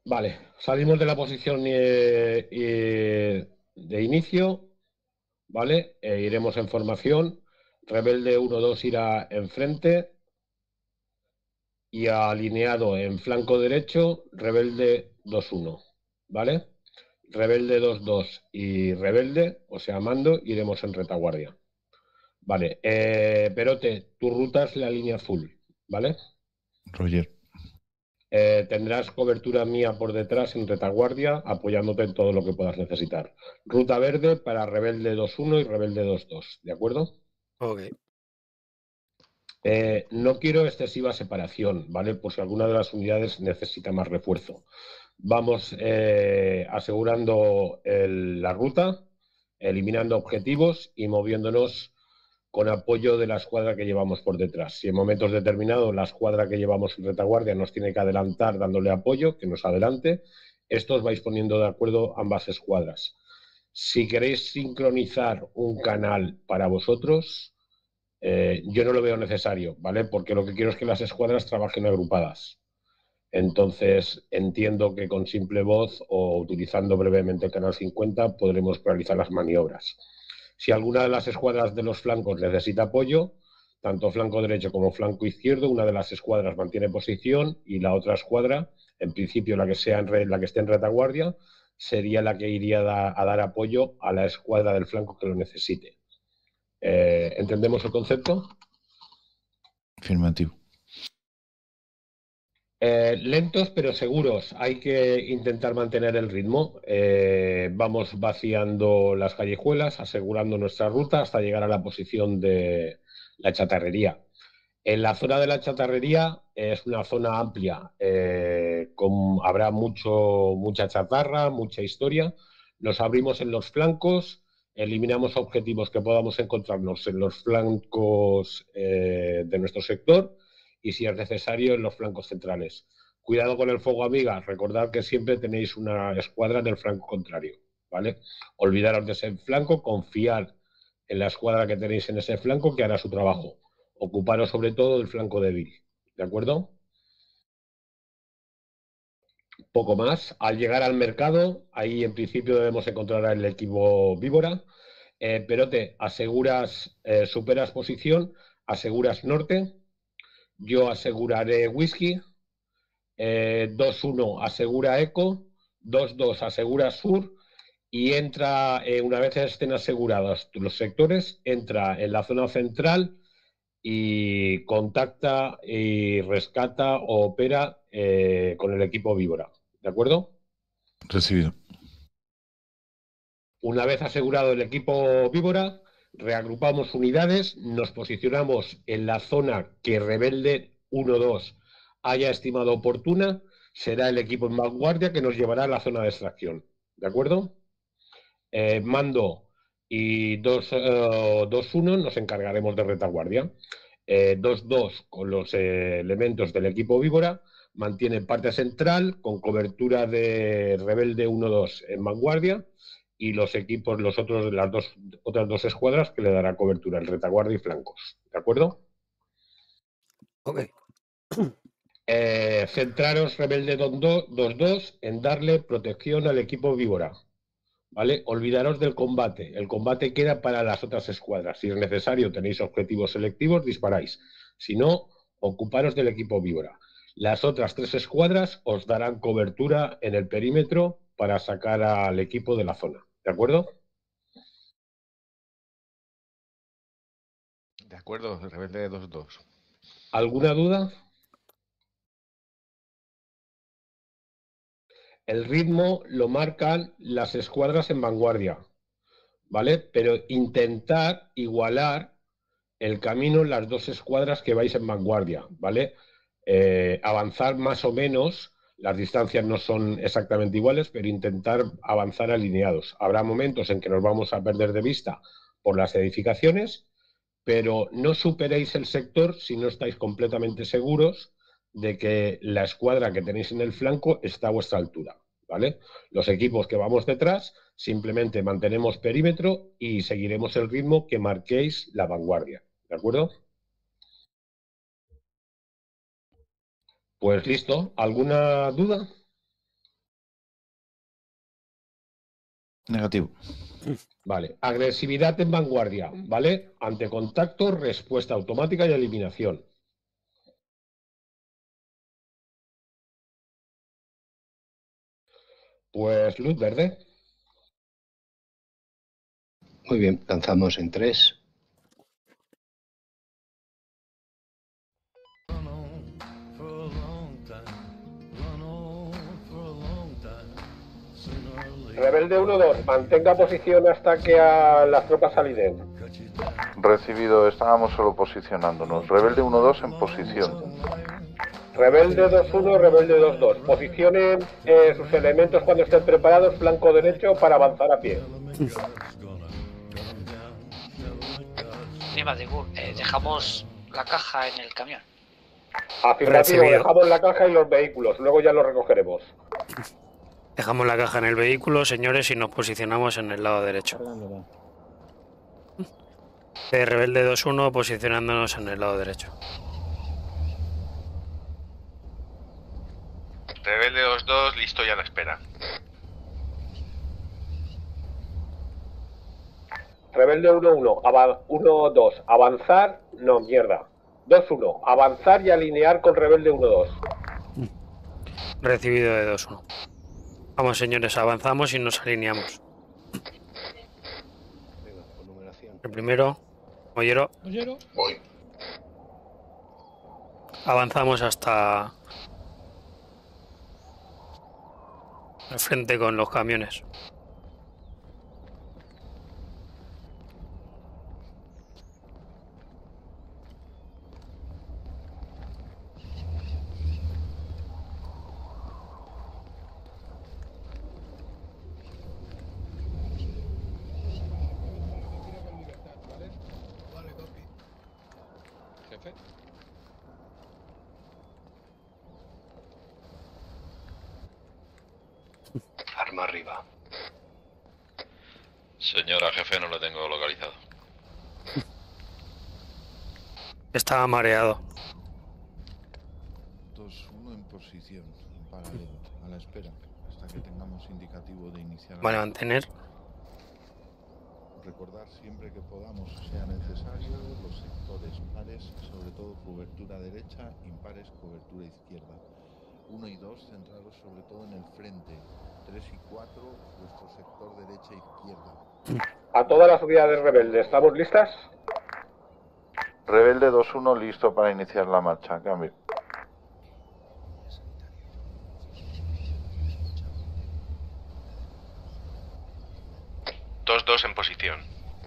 Vale, salimos de la posición de inicio, ¿vale? Iremos en formación. Rebelde 1-2 irá enfrente y alineado en flanco derecho, Rebelde 2-1, ¿vale? Rebelde 2-2 y Rebelde, o sea, Mando, iremos en retaguardia. Vale, Perote, tu ruta es la línea azul, ¿vale? Roger. Tendrás cobertura mía por detrás en retaguardia, apoyándote en todo lo que puedas necesitar. Ruta verde para Rebelde 2-1 y Rebelde 2-2, ¿de acuerdo? Ok. No quiero excesiva separación, ¿vale? Por si alguna de las unidades necesita más refuerzo. Vamos asegurando la ruta, eliminando objetivos y moviéndonos con apoyo de la escuadra que llevamos por detrás. Si en momentos determinados la escuadra que llevamos en retaguardia nos tiene que adelantar dándole apoyo, que nos adelante, estos vais poniendo de acuerdo ambas escuadras. Si queréis sincronizar un canal para vosotros, yo no lo veo necesario, ¿vale? Porque lo que quiero es que las escuadras trabajen agrupadas. Entonces, entiendo que con simple voz o utilizando brevemente el canal 50 podremos realizar las maniobras. Si alguna de las escuadras de los flancos necesita apoyo, tanto flanco derecho como flanco izquierdo, una de las escuadras mantiene posición y la otra escuadra, en principio la que esté en retaguardia, sería la que iría a dar apoyo a la escuadra del flanco que lo necesite. ¿Entendemos el concepto? Afirmativo. Lentos pero seguros, hay que intentar mantener el ritmo. Vamos vaciando las callejuelas, asegurando nuestra ruta hasta llegar a la posición de la chatarrería. En la zona de la chatarrería es una zona amplia, habrá mucha chatarra, mucha historia. Nos abrimos en los flancos, eliminamos objetivos que podamos encontrarnos en los flancos de nuestro sector y, si es necesario, en los flancos centrales. Cuidado con el fuego amiga, recordad que siempre tenéis una escuadra en el flanco contrario, ¿vale? Olvidaros de ese flanco, confiar en la escuadra que tenéis en ese flanco que hará su trabajo. Ocuparos sobre todo del flanco débil, ¿de acuerdo? Poco más. Al llegar al mercado, ahí en principio debemos encontrar el equipo Víbora. Perote, superas posición, aseguras norte, yo aseguraré whisky, 2-1 asegura eco, 2-2 asegura sur y entra, una vez estén asegurados los sectores, entra en la zona central y contacta y rescata o opera con el equipo Víbora, ¿de acuerdo? Recibido. Una vez asegurado el equipo Víbora, reagrupamos unidades, nos posicionamos en la zona que Rebelde 1-2 haya estimado oportuna, será el equipo en vanguardia que nos llevará a la zona de extracción, ¿de acuerdo? Mando y 2-1 nos encargaremos de retaguardia. 2-2 con los elementos del equipo Víbora, mantiene parte central con cobertura de Rebelde 1-2 en vanguardia y los equipos, las otras dos escuadras que le dará cobertura en retaguardia y flancos. ¿De acuerdo? Ok. Centraros Rebelde 2-2 en darle protección al equipo Víbora. ¿Vale? Olvidaros del combate. El combate queda para las otras escuadras. Si es necesario, tenéis objetivos selectivos, disparáis. Si no, ocuparos del equipo Víbora. Las otras tres escuadras os darán cobertura en el perímetro para sacar al equipo de la zona. ¿De acuerdo? De acuerdo, Rebelde 2-2. ¿Alguna duda? El ritmo lo marcan las escuadras en vanguardia, ¿vale? Pero intentad igualar el camino en las dos escuadras que vais en vanguardia, ¿vale? Avanzar más o menos, las distancias no son exactamente iguales, pero intentar avanzar alineados. Habrá momentos en que nos vamos a perder de vista por las edificaciones, pero no superéis el sector si no estáis completamente seguros de que la escuadra que tenéis en el flanco está a vuestra altura, ¿vale? Los equipos que vamos detrás simplemente mantenemos perímetro y seguiremos el ritmo que marquéis la vanguardia, ¿de acuerdo? Pues listo. ¿Alguna duda? Negativo. Vale. Agresividad en vanguardia, ¿vale? Ante contacto, respuesta automática y eliminación. Pues luz verde. Muy bien, lanzamos en 3. Rebelde 1-2, mantenga posición hasta que las tropas saliden. Recibido, estábamos solo posicionándonos. Rebelde 1-2 en posición. Rebelde 2-1, rebelde 2-2. Posicionen sus elementos cuando estén preparados, flanco derecho, para avanzar a pie. Lima de Gur, dejamos la caja en el camión. Afirmativo, Recibido. dejamos la caja y los vehículos, luego ya los recogeremos. Dejamos la caja en el vehículo, señores, y nos posicionamos en el lado derecho. Rebelde 2-1, posicionándonos en el lado derecho. Rebelde 2-2, listo y a la espera. Rebelde 1-1, 1-2, avanzar, no, mierda. 2-1, avanzar y alinear con Rebelde 1-2. Recibido de 2-1. Vamos, señores, avanzamos y nos alineamos. Venga, con numeración. El primero, Mollero. Voy. Avanzamos hasta el frente con los camiones. Jefe. Arma arriba. Señora jefe, no lo tengo localizado. Estaba mareado. 2-1 en posición, en paralelo, a la espera, hasta que tengamos indicativo de iniciar. Vale, mantener. Recordar siempre que podamos, sea necesario, los sectores pares, sobre todo cobertura derecha, impares, cobertura izquierda. 1 y 2 centrados sobre todo en el frente. 3 y 4, vuestro sector derecha e izquierda. A todas las unidades rebeldes, ¿estamos listas? Rebelde 2-1, listo para iniciar la marcha. Cambio. Dos en posición.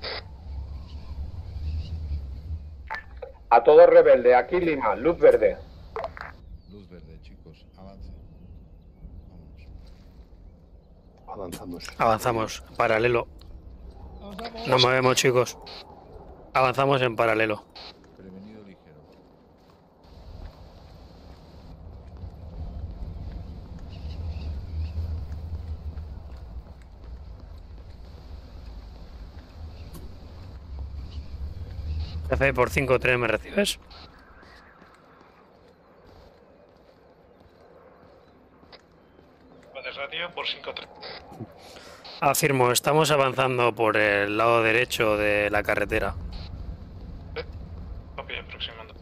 A todos rebelde, aquí Lima, luz verde. Luz verde, chicos, avance. Vámonos. Avanzamos. Avanzamos, paralelo. Nos movemos, chicos. Avanzamos en paralelo. Prevenido ligero. Jefe, por 5-3, ¿me recibes? Radio por 5-3. Afirmo, estamos avanzando por el lado derecho de la carretera. Copia, aproximando.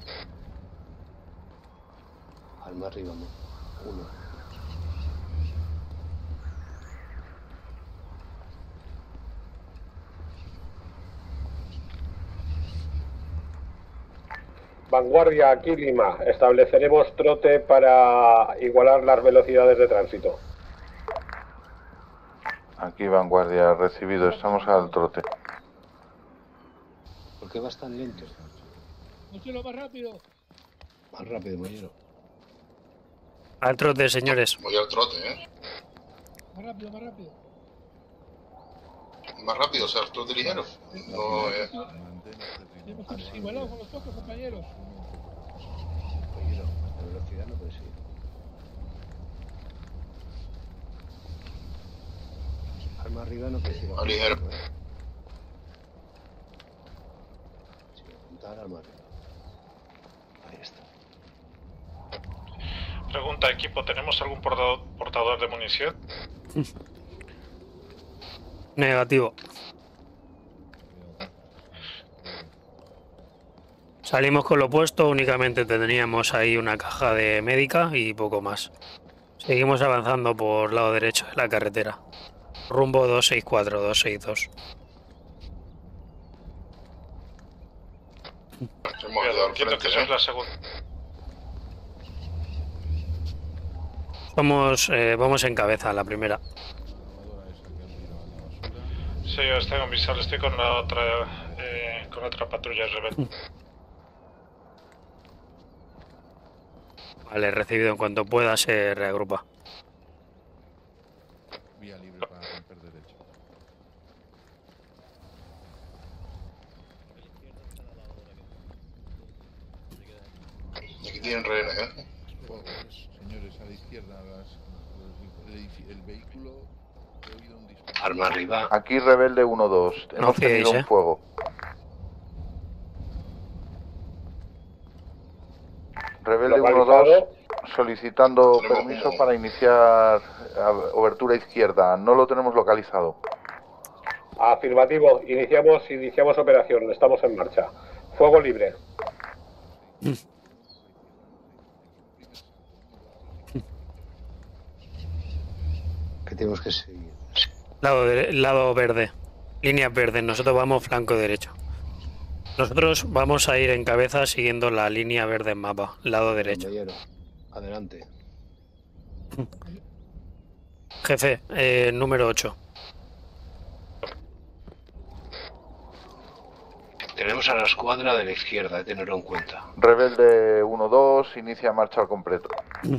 Arma arriba, 1. Vanguardia, aquí Lima. Estableceremos trote para igualar las velocidades de tránsito. Aquí vanguardia, recibido, estamos al trote. ¿Por qué vas tan lento? Mochilo, más rápido. Más rápido, Mollero. Al trote, señores. Voy al trote, ¿eh? Más rápido, más rápido. Más rápido, o sea, el trote ligero. No, Mantén Igualado con los pocos compañeros. Mollero, a velocidad no puedes ir. Arma arriba no puedes ir. A ligero. Sí, apuntar arma arriba. Ahí está. Pregunta, equipo, ¿tenemos algún portador de munición? Negativo. Salimos con lo opuesto, únicamente teníamos ahí una caja de médica y poco más. Seguimos avanzando por el lado derecho de la carretera. Rumbo 264, 262. Hemos ido al Entiendo frente, que sois la segunda. Vamos en cabeza, la primera. Sí, yo estoy con Visual, estoy con la otra patrulla rebelde. Vale, recibido. En cuanto pueda se reagrupa. Vía libre para romper derecho. Y aquí tienen rehenes, ¿eh? Señores, a la izquierda, el vehículo, he oído un disparo. Arma arriba. Aquí rebelde 1-2. Hemos fiéis, tenido un fuego. Rebelde Localizado. 1-2 solicitando Tenemos permiso como- para iniciar obertura izquierda. No lo tenemos localizado. Afirmativo. Iniciamos operación. Estamos en marcha. Fuego libre. Que tenemos que seguir. Lado verde. Líneas verdes. Nosotros vamos flanco derecho. Nosotros vamos a ir en cabeza siguiendo la línea verde en mapa. Lado derecho. Compañero, adelante. Jefe, número 8. Tenemos a la escuadra de la izquierda, tenerlo en cuenta. Rebelde 1-2 inicia marcha al completo.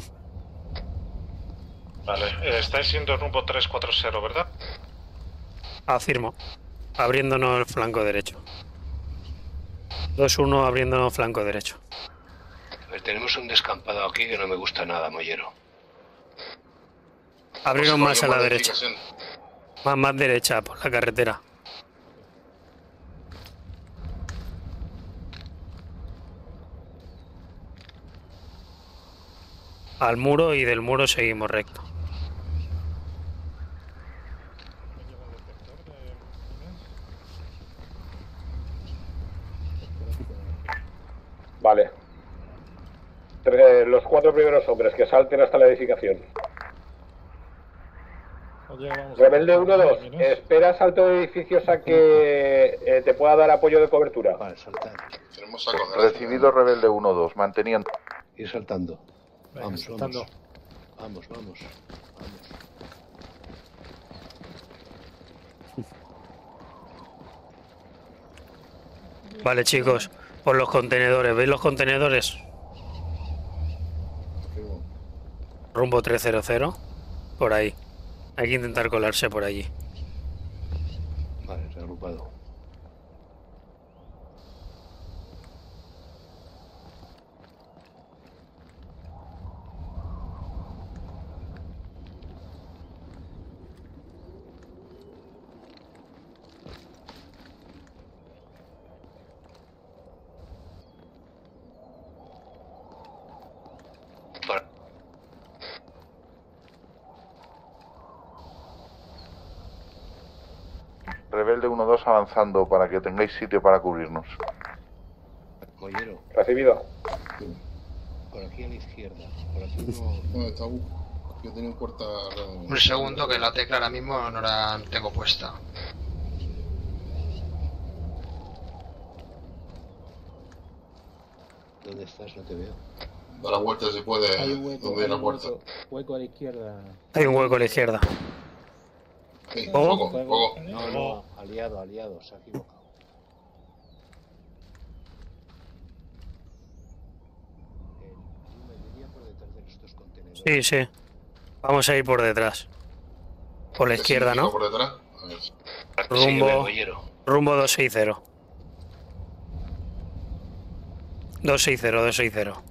Vale, estáis siendo rumbo 340, ¿verdad? Afirmo. Abriéndonos el flanco derecho. 2-1 abriéndonos flanco derecho. A ver, tenemos un descampado aquí que no me gusta nada, Mollero. Abrieron más a la derecha. Modificación. Más derecha por la carretera. Al muro y del muro seguimos recto. Vale. Los 4 primeros hombres que salten hasta la edificación. Rebelde 1-2. Espera salto de edificios a que te pueda dar apoyo de cobertura. Vale, saltar. Tenemos sacos de Recibido Rebelde 1-2, manteniendo. Ir saltando. Venga, Vamos, saltando. vamos. Vamos. Vale, chicos. Por los contenedores. ¿Veis los contenedores? Rumbo 300. Por ahí. Hay que intentar colarse por allí. Vale, reagrupado. Rebelde 1-2 avanzando para que tengáis sitio para cubrirnos. Mollero, Recibido. por aquí a la izquierda. Por aquí no. ¿Dónde está U? Yo tenía un puerta. Un segundo que la tecla ahora mismo no la tengo puesta. ¿Dónde estás? No te veo. Da la vuelta si puede. Hay un hueco, Donde hay la puerta. hueco a la izquierda. Hay un hueco a la izquierda. Sí, ¿Fuego? fuego. No, aliado, se ha equivocado. Me iría por detrás de estos contenedores. Sí, sí. Vamos a ir por detrás. Por la ¿Qué izquierda, significa ¿no? por detrás? A ver. Sígueme, Rumbo, Mollero. rumbo 260. 260.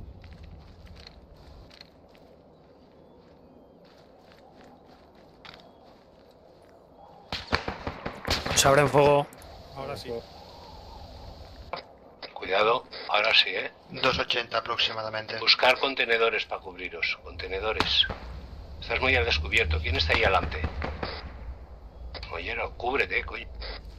Nos abren fuego. Ahora sí. Cuidado, ahora sí, 280 aproximadamente. Buscar contenedores para cubriros. Contenedores. Estás muy al descubierto. ¿Quién está ahí adelante? Mollero, cúbrete, coño.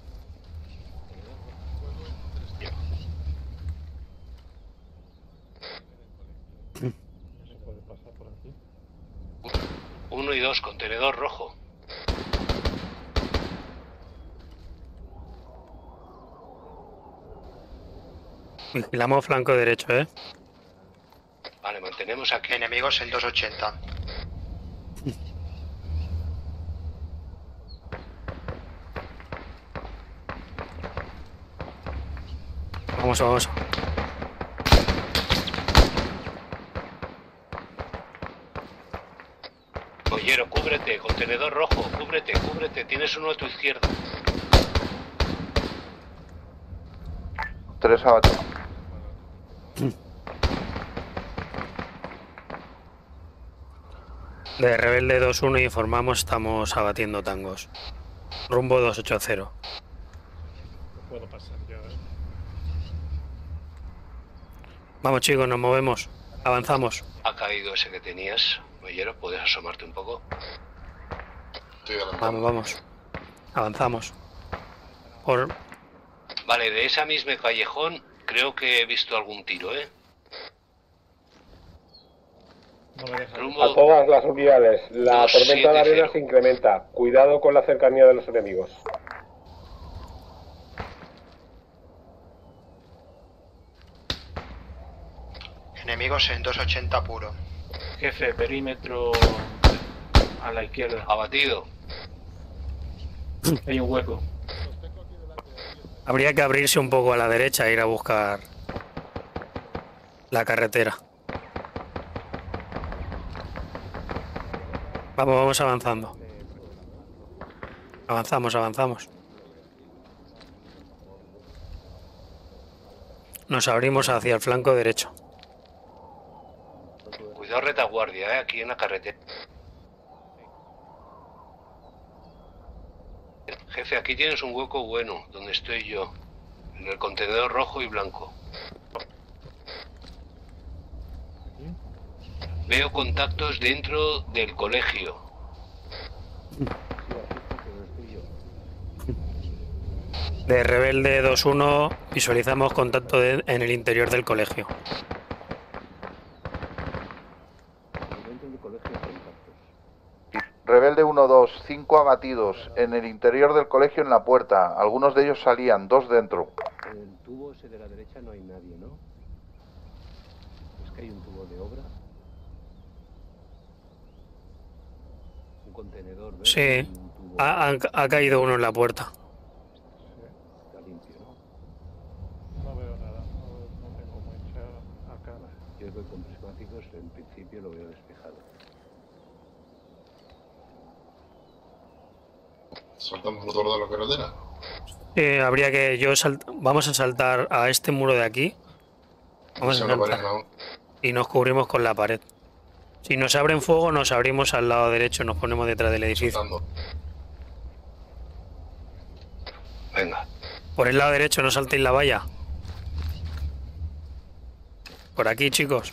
Uno y dos, contenedor rojo. Vigilamos flanco derecho, Vale, mantenemos aquí. Enemigos en 280. Vamos, vamos. Mollero, cúbrete, contenedor rojo, cúbrete, cúbrete, tienes uno a tu izquierda. 3 abatidos. De rebelde 2-1 informamos, estamos abatiendo tangos. Rumbo 280. No puedo pasar yo, Vamos chicos, nos movemos. Avanzamos. Ha caído ese que tenías. Mollero, ¿puedes asomarte un poco? Estoy adelantando. Vamos, vamos. Avanzamos. Por... Vale, de esa misma callejón creo que he visto algún tiro, No me deja. Rumbo A todas las unidades, la 270. tormenta de arena se incrementa. Cuidado con la cercanía de los enemigos. Enemigos en 280 puro. Jefe, perímetro a la izquierda. abatido. Hay un hueco. Habría que abrirse un poco a la derecha e ir a buscar la carretera. Vamos, vamos avanzando. Avanzamos, avanzamos. Nos abrimos hacia el flanco derecho. Cuidado retaguardia, aquí en la carretera. Jefe, aquí tienes un hueco bueno, donde estoy yo. En el contenedor rojo y blanco. Veo contactos dentro del colegio. De rebelde 2-1 visualizamos contacto en el interior del colegio. Dentro del colegio contactos. Rebelde 1-2, 5 abatidos en el interior del colegio en la puerta. Algunos de ellos salían, 2 dentro. En el tubo ese de la derecha no hay nadie, ¿no? Es que hay un tubo de obra. Un contenedor, ¿ves? Sí, Un tubo. ha caído uno en la puerta. Está limpio, ¿no? No veo nada, no tengo mucha acá. Yo voy con prismáticos, en principio lo veo despejado. Saltamos por toda la carretera. Habría que vamos a saltar a este muro de aquí. Vamos a Se me saltar parecen aún. y nos cubrimos con la pared. Si nos abren fuego, nos abrimos al lado derecho, nos ponemos detrás del edificio. Saltando. Venga. Por el lado derecho, no saltéis la valla. Por aquí, chicos.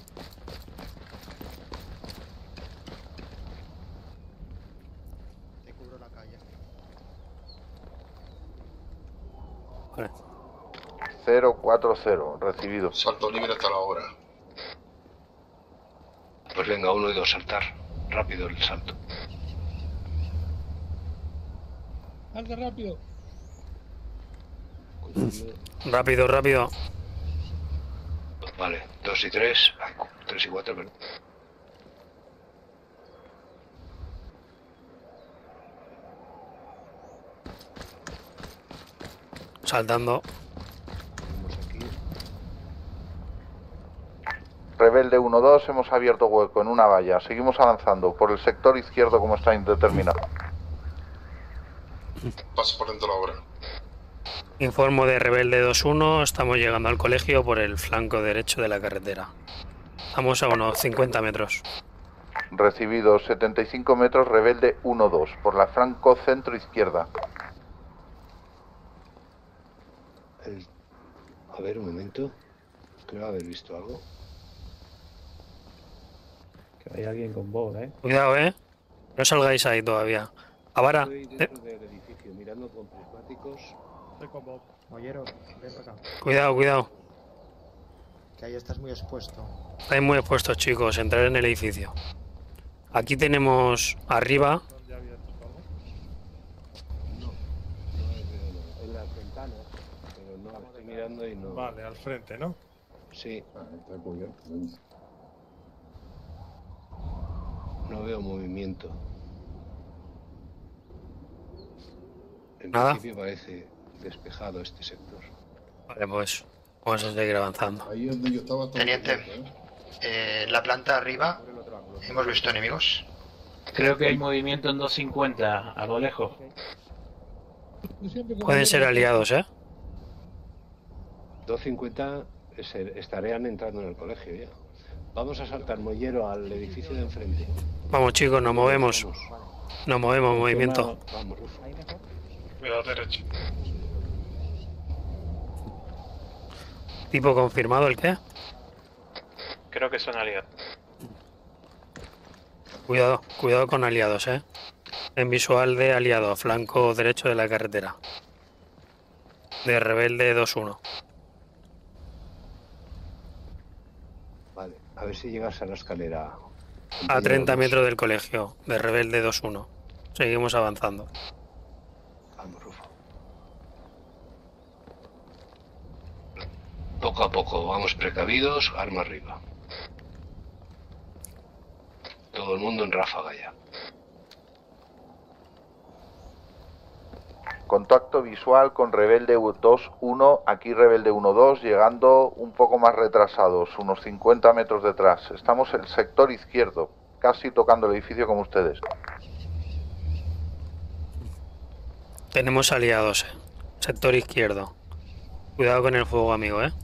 Te cubro la calle. Vale. 040, recibido. Salto libre hasta la hora. Pues venga, 1 y 2, saltar. Rápido el salto. Salta rápido. Rápido, rápido. Vale, 2 y 3. 3 y 4, perdón. Saltando. Rebelde 1-2, hemos abierto hueco en una valla. Seguimos avanzando por el sector izquierdo como está indeterminado. Paso por dentro de la obra. Informo de rebelde 2-1, estamos llegando al colegio por el flanco derecho de la carretera. Estamos a unos 50 metros. Recibido 75 metros, rebelde 1-2, por la flanco centro izquierda. A ver, un momento. Creo haber visto algo. Que hay alguien con bola, Cuidado, no salgáis ahí todavía. Avara, Estoy dentro del edificio. colegio, mirando con prismáticos. Estoy con Bob. Mollero, ven para acá. Cuidado, cuidado. Que ahí estás muy expuesto. Estáis muy expuestos, chicos. Entrar en el edificio. Aquí tenemos arriba. ¿Dónde abierto todo? No veo nada. En las ventanas, pero no, estoy mirando y no. Vale, al frente, ¿no? Sí, Está cubierto. no veo movimiento. En Nada. principio parece despejado este sector. Vale, pues vamos a seguir avanzando. Ahí es donde yo estaba. todo Teniente. cubierto, ¿eh? En la planta arriba hemos visto enemigos. Creo que hay movimiento en 250, a lo lejos. Pueden ser aliados, ¿eh? 250 estarían entrando en el colegio ya. Vamos a saltar, Mollero, al edificio de enfrente. Vamos, chicos, nos movemos. Vamos. Nos movemos, movimiento. Vamos, Rufo. Cuidado derecho. ¿Tipo confirmado el qué? Creo que son aliados. Cuidado, cuidado con aliados, ¿eh? En visual de aliado, flanco derecho de la carretera. De rebelde 2-1. Vale, a ver si llegas a la escalera. A 30 metros del colegio, de rebelde 2-1. Seguimos avanzando. Vamos, Rufo. Poco a poco, vamos precavidos, arma arriba. Todo el mundo en ráfaga ya. Contacto visual con Rebelde 2-1, aquí Rebelde 1-2, llegando un poco más retrasados, unos 50 metros detrás. Estamos en el sector izquierdo, casi tocando el edificio como ustedes. Tenemos aliados, sector izquierdo. Cuidado con el fuego, amigo, ¿eh?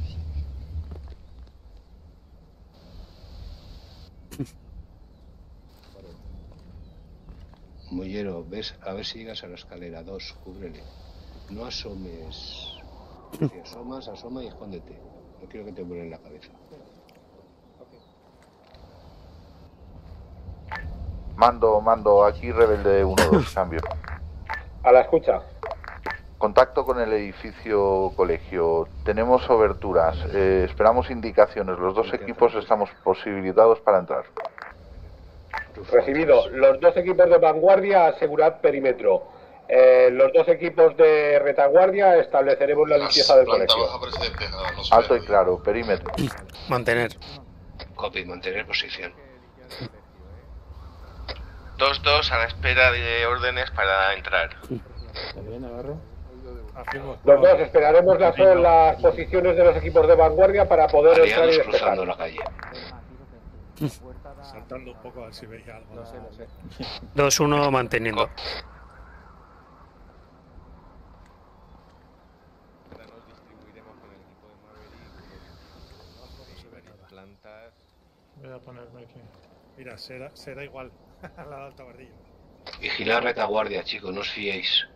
Mollero, ves, a ver si llegas a la escalera. 2, cúbrele. No asomes. Si asomas, asoma y escóndete. No quiero que te vuelen la cabeza. Mando, aquí Rebelde 1-2, cambio. A la escucha. Contacto con el edificio colegio. Tenemos oberturas. Esperamos indicaciones. Los dos equipos estamos posibilitados para entrar. Recibido. Los dos equipos de vanguardia, asegurad perímetro. Los dos equipos de retaguardia, estableceremos la limpieza del planta colegio. baja parece despejada, no se Alto ve. y claro, perímetro. Mantener. Copy, mantener posición. 2-2 a la espera de órdenes para entrar. ¿Está bien, Navarro? Afirmo. Los dos esperaremos las posiciones de los equipos de vanguardia para poder entrar y Aliados despejar. cruzando la calle. Saltando un poco a ver si veía algo. No sé. 2-1 manteniendo. Nos distribuiremos con el equipo de Maverick. Plantas. Voy a ponerme aquí. Mira, será igual a la de alta guardia. Vigilar retaguardia, chicos, no os fiéis.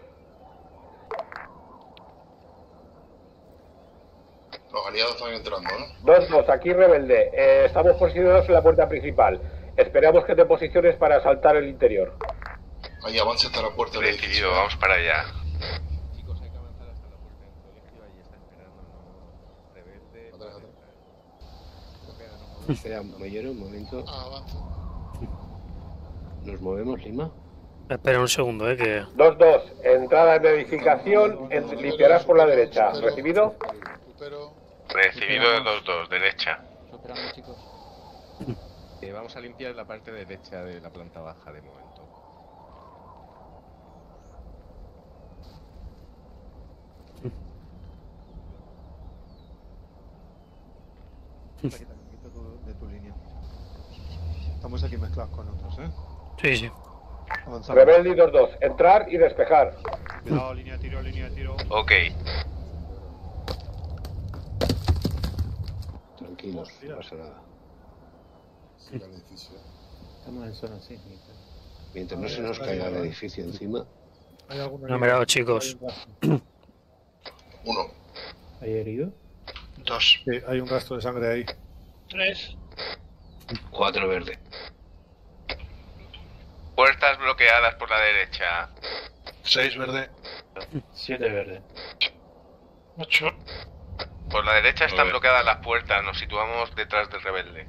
Los aliados están entrando, ¿no? 2-2, aquí Rebelde. Estamos posicionados en la puerta principal. Esperamos que te posiciones para asaltar el interior. Ahí avance hasta la puerta del edificio. Decidido, vamos para allá. Chicos, hay que avanzar hasta la puerta del colegio. Ahí está esperando, ¿no? Rebelde. Atrás. Espera, Mollero, un momento. Avanza. ¿Nos movemos, Lima? Espera un segundo, que... 2-2, entrada en edificación, limpiarás por la derecha. ¿Recibido? Recibido de 2-2, derecha. Superando, chicos. Vamos a limpiar la parte derecha de la planta baja de momento. De tu línea. Estamos aquí mezclados con otros, ¿eh? Sí, sí. Avanzamos. Rebelde y 2-2, entrar y despejar. Cuidado, línea de tiro, línea de tiro. Ok. Tranquilos, no pasa nada. Siga el edificio. Estamos en zona sísmica. Mientras no se nos caiga el edificio encima. ¿Hay alguno Numerado, chicos. 1. ¿Hay herido? 2. Sí, hay un rastro de sangre ahí. 3. 4 verde. Puertas bloqueadas por la derecha. 6 verde. 7 verde. 8. Por la derecha están 9. bloqueadas las puertas, nos situamos detrás del rebelde.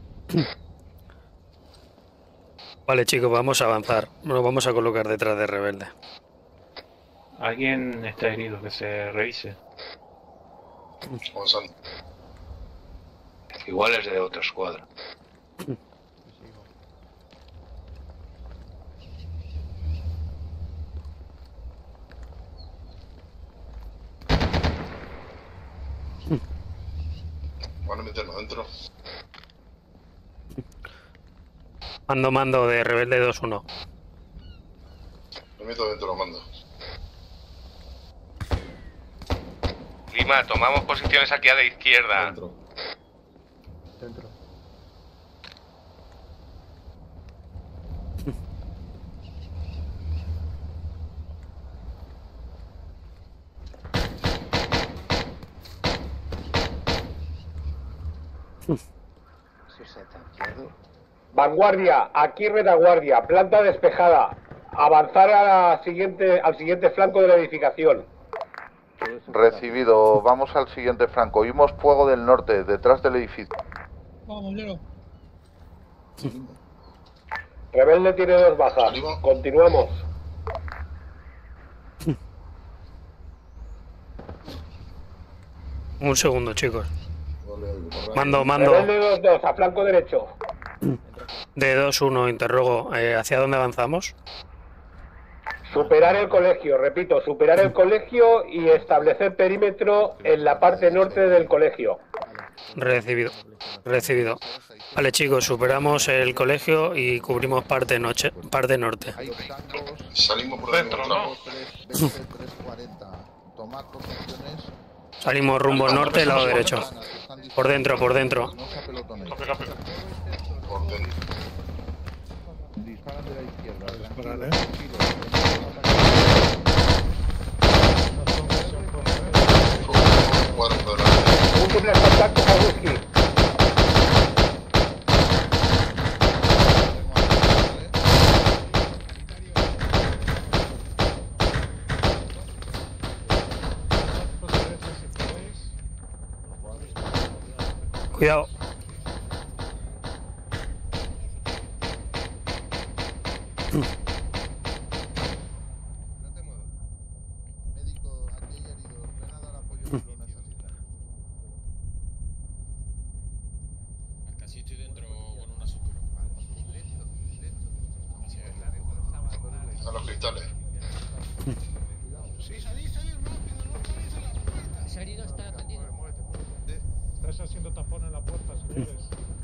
Vale, chicos, vamos a avanzar. Nos vamos a colocar detrás de rebelde. Alguien está herido, que se revise. Avanzando. Igual es de otra escuadra. Van a meternos dentro. Mando de rebelde 2-1. Me meto dentro, lo mando. Lima, tomamos posiciones aquí a la izquierda. Dentro. Dentro. Vanguardia, aquí retaguardia, planta despejada. Avanzar a al siguiente flanco de la edificación. Recibido, vamos al siguiente flanco. Oímos fuego del norte, detrás del edificio. Vamos, Lero. Rebelde tiene 2 bajas. Continuamos. Un segundo, chicos. Mando. Rebelde 2-2, a flanco derecho. De 2-1, interrogo. ¿Hacia dónde avanzamos? Superar el colegio, repito, superar el colegio y establecer perímetro en la parte norte del colegio. Recibido. Vale, chicos, superamos el colegio y cubrimos parte norte. Salimos por dentro, ¿no? Tomar posiciones. Salimos rumbo norte, lado derecho. Por dentro. Por dentro. Disparan de la izquierda. Disparan, Múltiples contactos a whisky. Cuidado. Médico, aquí hay heridos. Ven a dar apoyo si lo necesitas. Casi estoy dentro con una sutura. A los cristales. Sí, salid rápido, no paréis en las puertas. Ese herido está atendido. Estás haciendo tapón en la puerta, señores.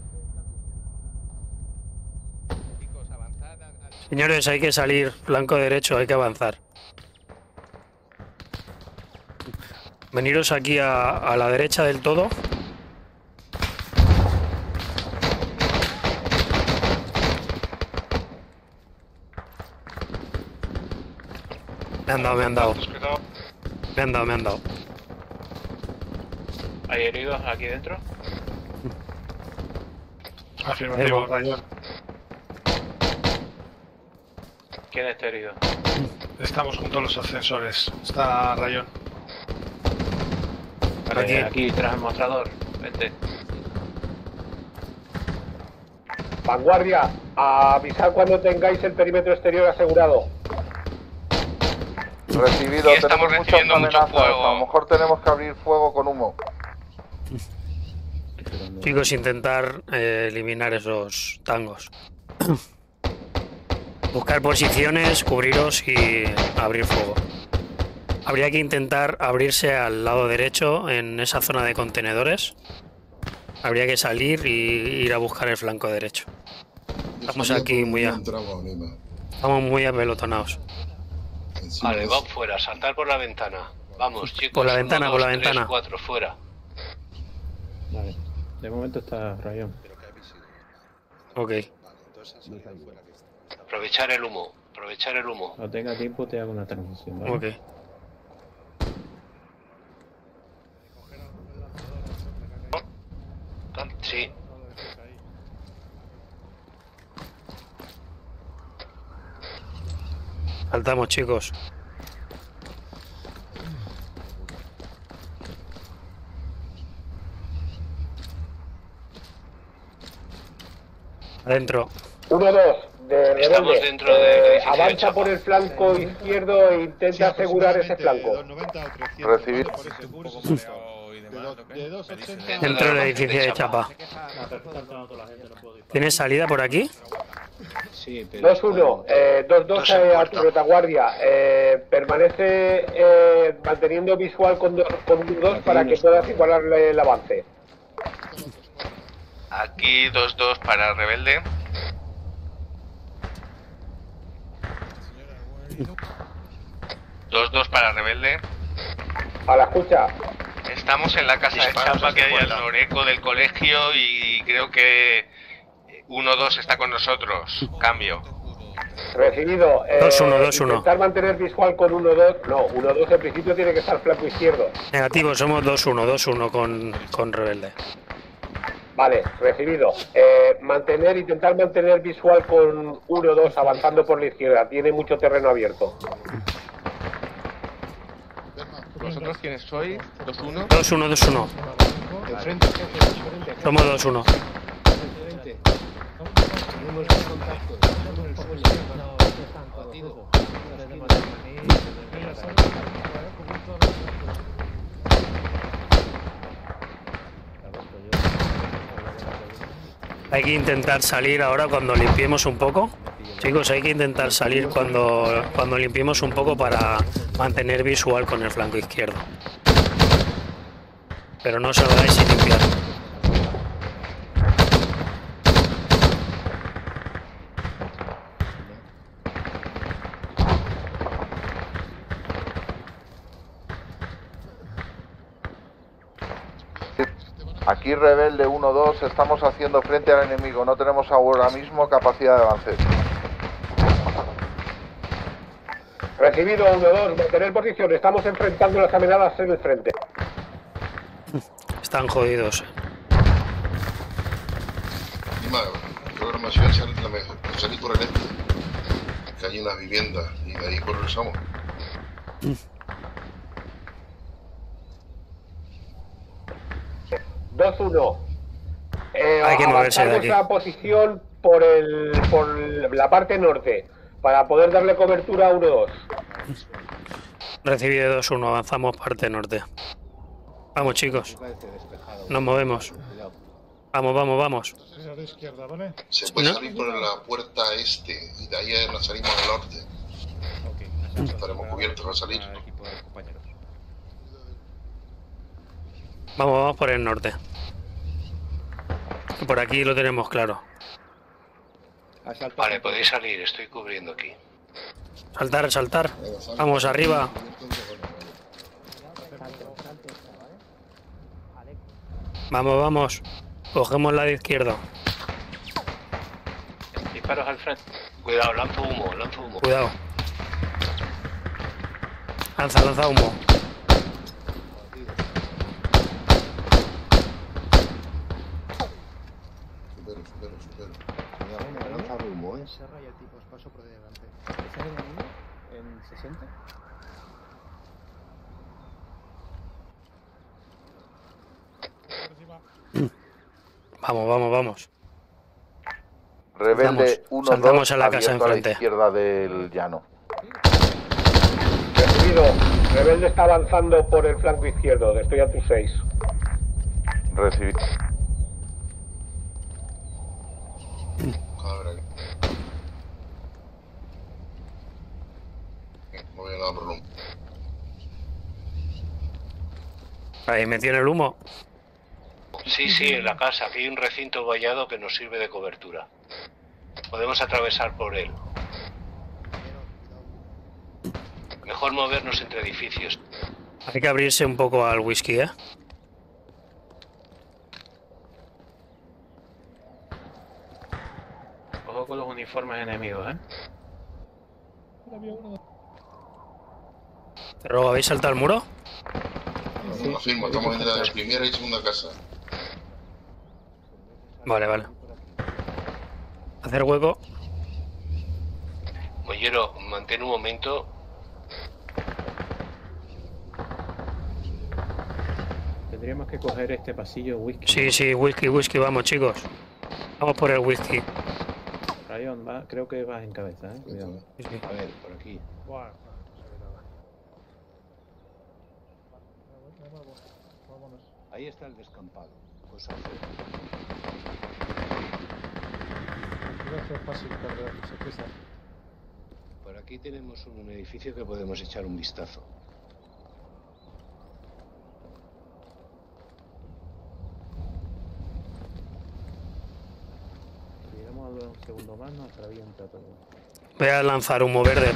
Chicos, avanzad. Señores, hay que salir. Flanco derecho, hay que avanzar. Veniros aquí a la derecha del todo. Me han dado. Me han dado. ¿Hay heridos aquí dentro? Afirmativo, Rayón. ¿Quién está herido? Estamos junto a los ascensores. Está Rayón. Vale, aquí tras el mostrador. Vente. Vanguardia, avisad cuando tengáis el perímetro exterior asegurado. Recibido, Y estamos tenemos muchas recibiendo mucho amenazas. fuego. A lo mejor tenemos que abrir fuego con humo. Chicos, intentar eliminar esos tangos. Buscar posiciones, cubriros y abrir fuego. Habría que intentar abrirse al lado derecho en esa zona de contenedores. Habría que salir y ir a buscar el flanco derecho. Estamos aquí estamos muy apelotonados. Vale, vamos fuera, saltar por la ventana. Vamos, chicos. Por la ventana, 1, por 2, la 3, ventana. 4, fuera. Vale. De momento está Rayón. Ok. Aprovechar el humo, aprovechar el humo. Cuando tenga tiempo te hago una transmisión, ¿vale? Ok. Sí. Saltamos, chicos. Adentro. 1-2 de Estamos Rebelde. dentro del edificio de Avanza Chapa. por el flanco izquierdo e intenta asegurar ese flanco. 290 o 300. Recibir. ¿vale? Por ese curso. De 280. Dentro del edificio de Chapa. ¿Tienes salida por aquí? Sí, pero... 2-1, 2-2 a tu retaguardia. Permanece manteniendo visual con 2 para que puedas igualarle el avance. Aquí 2-2 para Rebelde. Dos para Rebelde. A la escucha. Estamos en la casa de Chapa que hay al noreco del colegio y creo que 1-2 está con nosotros. Cambio. Recibido. 2-1, 2-1. Intentar mantener visual con 1-2. No, 1-2 en principio tiene que estar flanco izquierdo. Negativo, somos 2-1, 2-1 con Rebelde. Vale, recibido. Intentar mantener visual con 1-2 avanzando por la izquierda. Tiene mucho terreno abierto. ¿Vosotros quiénes sois? 2-1. 2-1, 2-1. Enfrente, enfrente. Somos 2-1. Enfrente. Tenemos dos contactos. Estamos en el suelo. Batido. Hay que intentar salir ahora cuando limpiemos un poco. Chicos, hay que intentar salir cuando limpiemos un poco para mantener visual con el flanco izquierdo. Pero no salgáis sin limpiar. Aquí Rebelde 1-2, estamos haciendo frente al enemigo, no tenemos ahora mismo capacidad de avance. Recibido 1-2, mantener posición. Estamos enfrentando las amenazas en el frente. Están jodidos. Lima, programación es la mejor. Salir por el este, que hay una vivienda y de ahí progresamos. Hay que moverse de aquí. Nuestra posición por la parte norte para poder darle cobertura a 1-2. Recibido 2-1, avanzamos parte norte. Vamos, chicos. Nos movemos. Vamos, vamos, vamos. A la izquierda, ¿vale? Se puede salir por la puerta este y de ahí nos salimos al norte. Estaremos cubiertos al salir. Vamos, vamos por el norte. Por aquí lo tenemos claro. Vale, podéis salir, estoy cubriendo aquí. Saltar, saltar. Vamos, arriba. Vamos, vamos. Cogemos la de izquierda. Disparos al frente. Cuidado, lanzo humo, lanzo humo. Cuidado. Lanza, lanza humo. Supero. Cuidado, lanza humo, Serra y el tipo os paso por delante. ¿Está el enemigo? ¿En 60? Vamos, vamos, vamos. Rebelde Saltamos 1-2, a la casa abierto a la enfrente. izquierda del llano. Recibido. Rebelde está avanzando por el flanco izquierdo. Estoy a tus 6. Recibido. No voy a nada por el humo. Ahí me tiene el humo. Sí, sí, en la casa. Aquí hay un recinto vallado que nos sirve de cobertura. Podemos atravesar por él. Mejor movernos entre edificios. Hay que abrirse un poco al whisky, ¿eh? Ojo con los uniformes enemigos, ¿eh? Te robo, ¿habéis saltado el muro? No, afirmo, estamos en la primera y segunda casa. Vale, vale. Hacer hueco. Mollero, mantén un momento. Tendríamos que coger este pasillo whisky. Sí, sí, whisky, whisky, vamos, chicos. Vamos por el whisky. Ion, va, creo que vas en cabeza, cuidado. A ver, por aquí. Buah, vámonos. Ahí está el descampado. Pues Creo que es fácil perder, sorpresa. por aquí tenemos un edificio que podemos echar un vistazo. Si llegamos a un segundo más, nos atravienta todo. Voy a lanzar humo verde.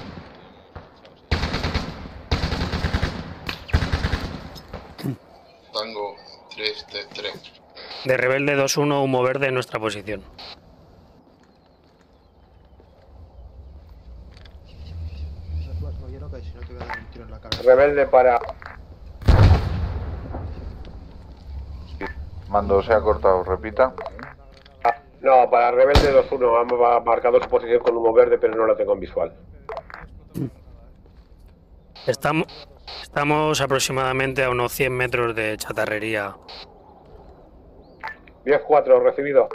Tango 3-3-3. De rebelde 2-1, humo verde en nuestra posición. No, yo no caes, si no te voy a dar un tiro en la cara. Rebelde para... Mando se ha cortado, repita. No, para rebelde 2-1. Han marcado su posición con humo verde, pero no lo tengo en visual. Estamos aproximadamente a unos 100 metros de chatarrería. 10-4, recibido.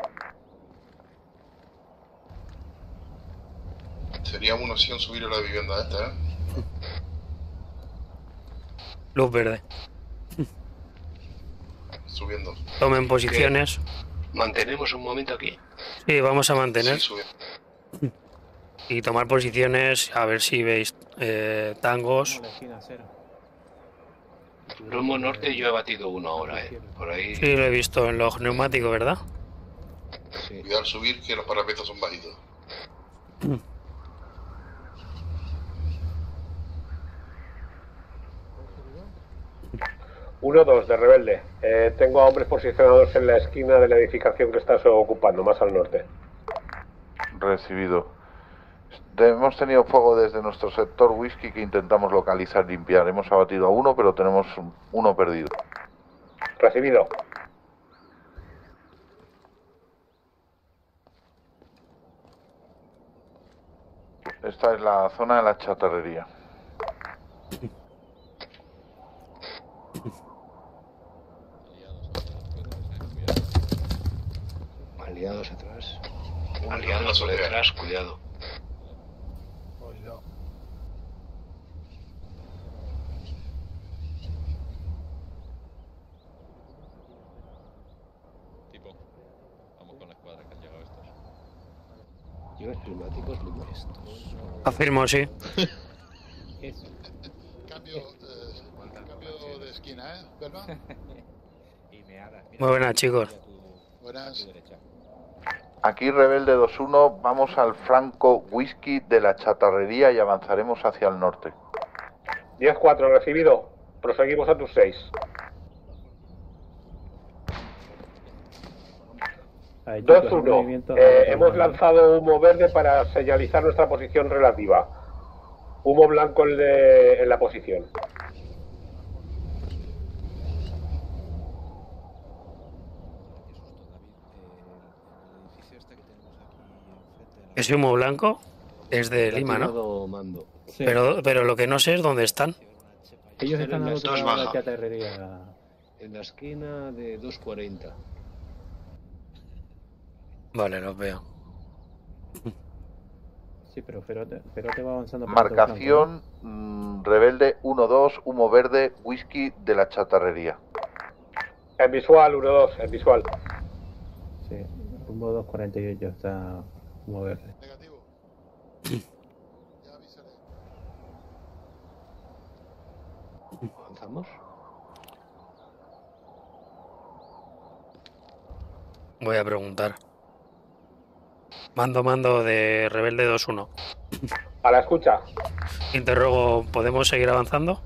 Sería una opción subir a la vivienda esta, ¿eh? Luz verde. Subiendo. Tomen posiciones. Mantenemos un momento aquí. Sí, vamos a mantener. Sí, subiendo. Y tomar posiciones, a ver si veis tangos. Rumbo norte yo he batido uno ahora, Por ahí. Sí, lo he visto en los neumáticos, ¿verdad? Sí. Cuidar subir, que los parapetos son bajitos. 1-2 de rebelde. Tengo a hombres posicionados en la esquina de la edificación que estás ocupando, más al norte. Recibido. Hemos tenido fuego desde nuestro sector whisky que intentamos localizar y limpiar. Hemos abatido a uno, pero tenemos uno perdido. Recibido. Esta es la zona de la chatarrería. Aliados atrás. Aliados por detrás, cuidado. Tipo, vamos con la escuadra que han llegado estos. ¿Llevas prismáticos, Lumos? Afirmo, sí. Cambio de esquina, ¿verdad? Muy buenas, chicos. Buenas. Aquí Rebelde 2-1, vamos al Franco Whisky de la chatarrería y avanzaremos hacia el norte. 10-4, recibido. Proseguimos a tus 6. 2-1. Hemos lanzado humo verde para señalizar nuestra posición relativa. Humo blanco en la posición. Ese humo blanco es de Lima, ¿no? Mando. Sí. Pero lo que no sé es dónde están. Ellos están al otro lado de la chatarrería. En la esquina de 240. Vale, los veo. Sí, pero Ferote va avanzando. por Marcación otro flanco, Rebelde 1-2, humo verde, whisky de la chatarrería. En visual, 1-2, en visual. Sí, rumbo 248 está humo verde. Negativo. Ya avisaré. ¿Avanzamos? Voy a preguntar. Mando de Rebelde 2-1. A la escucha. Interrogo, ¿podemos seguir avanzando?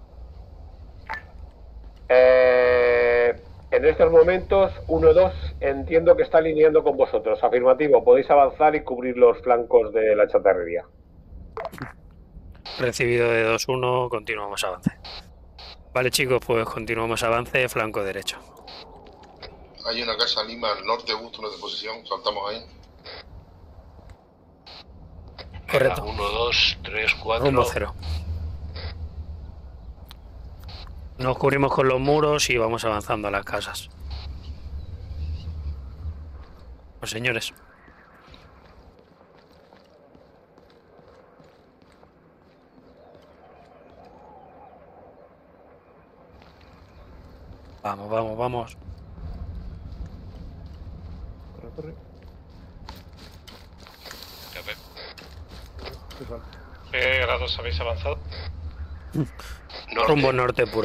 En estos momentos, 1-2, entiendo que está alineando con vosotros. Afirmativo, podéis avanzar y cubrir los flancos de la chatarrería. Recibido de 2-1, continuamos avance. Vale, chicos, pues continuamos avance, flanco derecho. Hay una casa Lima al norte, justo en nuestra posición. Saltamos ahí. Correcto. 1, 2, 3, 4. Rumbo 0. Nos cubrimos con los muros y vamos avanzando a las casas. Pues señores. Vamos, vamos, vamos. Corre. ¿Qué grados habéis avanzado? Rumbo norte puro.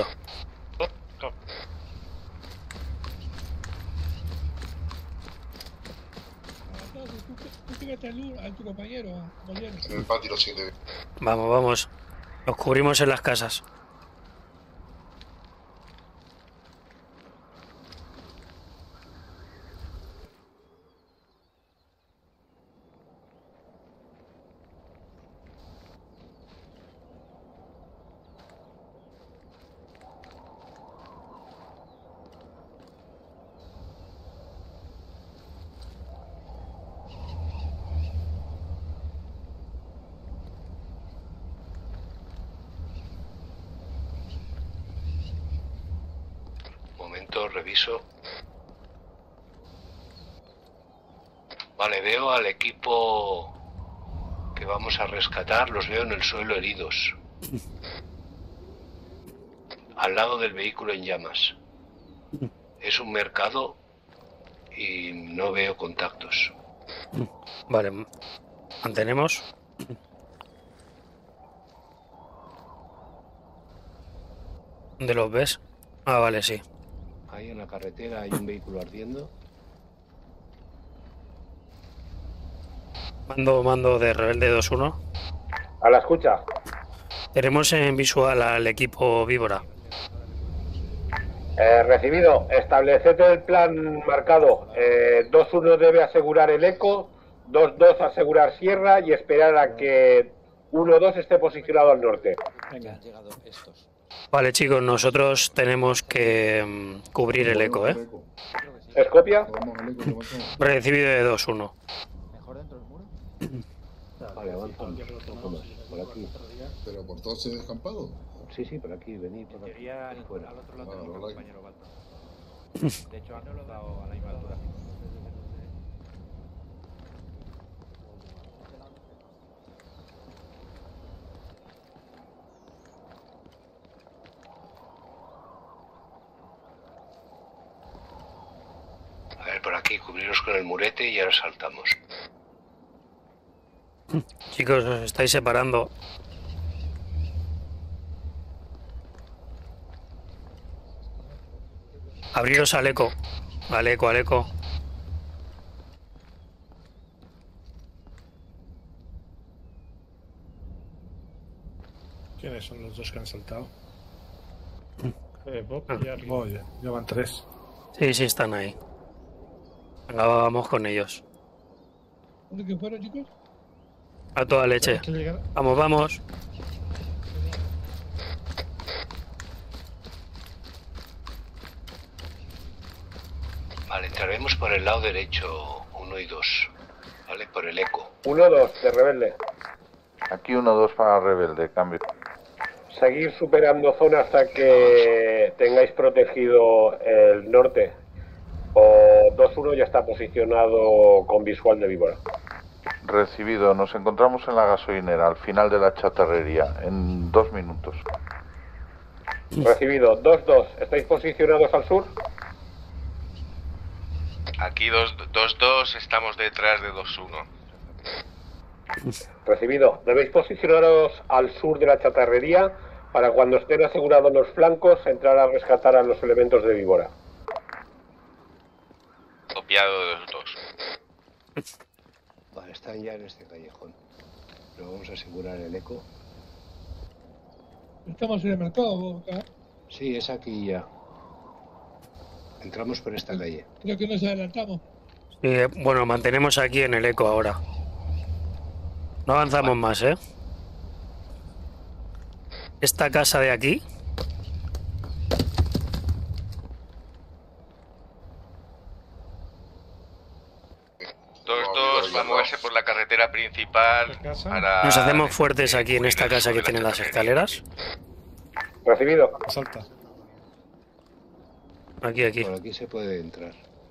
Tú fíjate a tu compañero, En el patio lo siente. Vamos, vamos. Nos cubrimos en las casas. Reviso. Vale, veo al equipo que vamos a rescatar, los veo en el suelo heridos. Al lado del vehículo en llamas. Es un mercado y no veo contactos. Vale, mantenemos. ¿Dónde los ves? Ah, vale, sí. Ahí en la carretera hay un vehículo ardiendo. Mando de Rebelde 2-1. A la escucha. Tenemos en visual al equipo Víbora. Recibido. Estableced el plan marcado. 2-1 debe asegurar el eco, 2-2 asegurar Sierra y esperar a que 1-2 esté posicionado al norte. Venga, han llegado estos. Vale, chicos, nosotros tenemos que cubrir el eco, ¿eh? ¿Es copia? Recibido de 2-1. ¿Mejor dentro del muro? Vale, avanzamos. Por aquí. ¿Pero por todo ese descampado? Sí, por aquí, venid. Por aquí. Llegué al otro lado del compañero Balta. De hecho, han dado a la misma altura. A ver, por aquí, cubriros con el murete y ahora saltamos. Chicos, os estáis separando. Abriros al eco. Al eco, al eco. ¿Quiénes son los dos que han saltado? Bob y ya van 3. Sí, sí, están ahí. Venga, vamos con ellos. ¿Dónde que fueron, chicos? A toda leche. Vamos, vamos. Vale, entraremos por el lado derecho, 1 y 2. Vale, por el eco. 1-2 de Rebelde. Aquí 1-2 para Rebelde, cambio. Seguir superando zona hasta que tengáis protegido el norte. O 2-1 ya está posicionado con visual de víbora. Recibido, nos encontramos en la gasolinera, al final de la chatarrería, en 2 minutos. Recibido, 2-2. ¿Estáis posicionados al sur? Aquí 2-2, estamos detrás de 2-1. Recibido. Debéis posicionaros al sur de la chatarrería para cuando estén asegurados los flancos entrar a rescatar a los elementos de víbora. Copiado de los dos. Vale, están ya en este callejón. Pero vamos a asegurar el eco. Estamos en el mercado, acá. Sí, es aquí ya. Entramos por esta calle. Creo que nos adelantamos. Sí, bueno, mantenemos aquí en el eco ahora. No avanzamos más, ¿eh? Esta casa de aquí. Va a moverse por la carretera principal para... Nos hacemos fuertes aquí en esta casa que tiene las escaleras. Recibido. Salta. Aquí. Por aquí se puede entrar.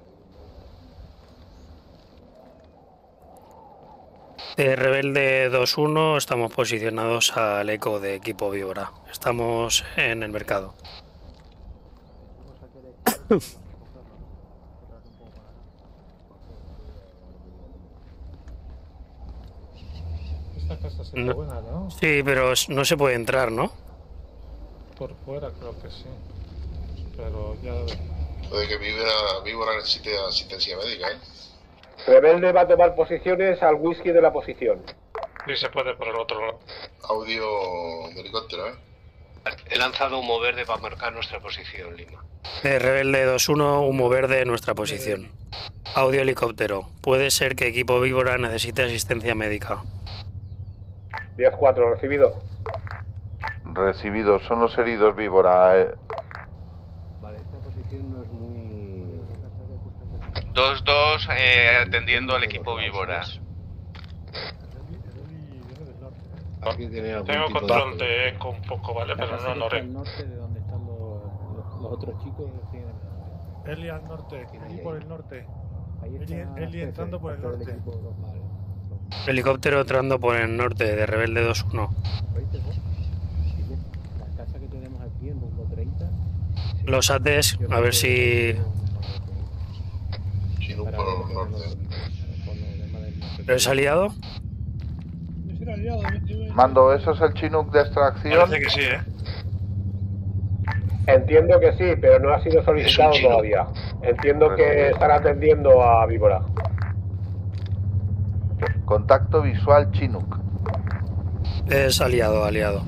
Rebelde 2-1, estamos posicionados al eco de equipo víbora. Estamos en el mercado. Esta casa está No. buena, ¿no? Sí, pero no se puede entrar, ¿no? Por fuera creo que sí. Pero ya... Puede que Víbora necesite asistencia médica, ¿eh? Rebelde va a tomar posiciones al whisky de la posición. Sí, se puede por el otro lado. Audio de helicóptero, ¿eh? He lanzado humo verde para marcar nuestra posición, Lima. Rebelde 2-1, humo verde en nuestra posición. Audio helicóptero. Puede ser que equipo Víbora necesite asistencia médica. 10-4, recibido. Recibido, son los heridos Víbora. Vale, esta posición no es muy... 2-2 atendiendo al equipo Víbora. Tengo control de eco un poco, ¿vale? Pero no Noré. Al norte de donde están los otros chicos. Eli al norte, Eli por el norte. Ahí está Eli entrando por el norte. Helicóptero entrando por el norte de Rebelde 2-1. La casa que tenemos aquí en rumbo 30. Los ATs, a ver si... Chinook por el norte. ¿Es aliado? Mando, ¿eso es el Chinook de extracción? Parece que sí, ¿eh? Entiendo que sí, pero no ha sido solicitado todavía. Entiendo que están atendiendo a Víbora. Contacto visual Chinook. Es aliado.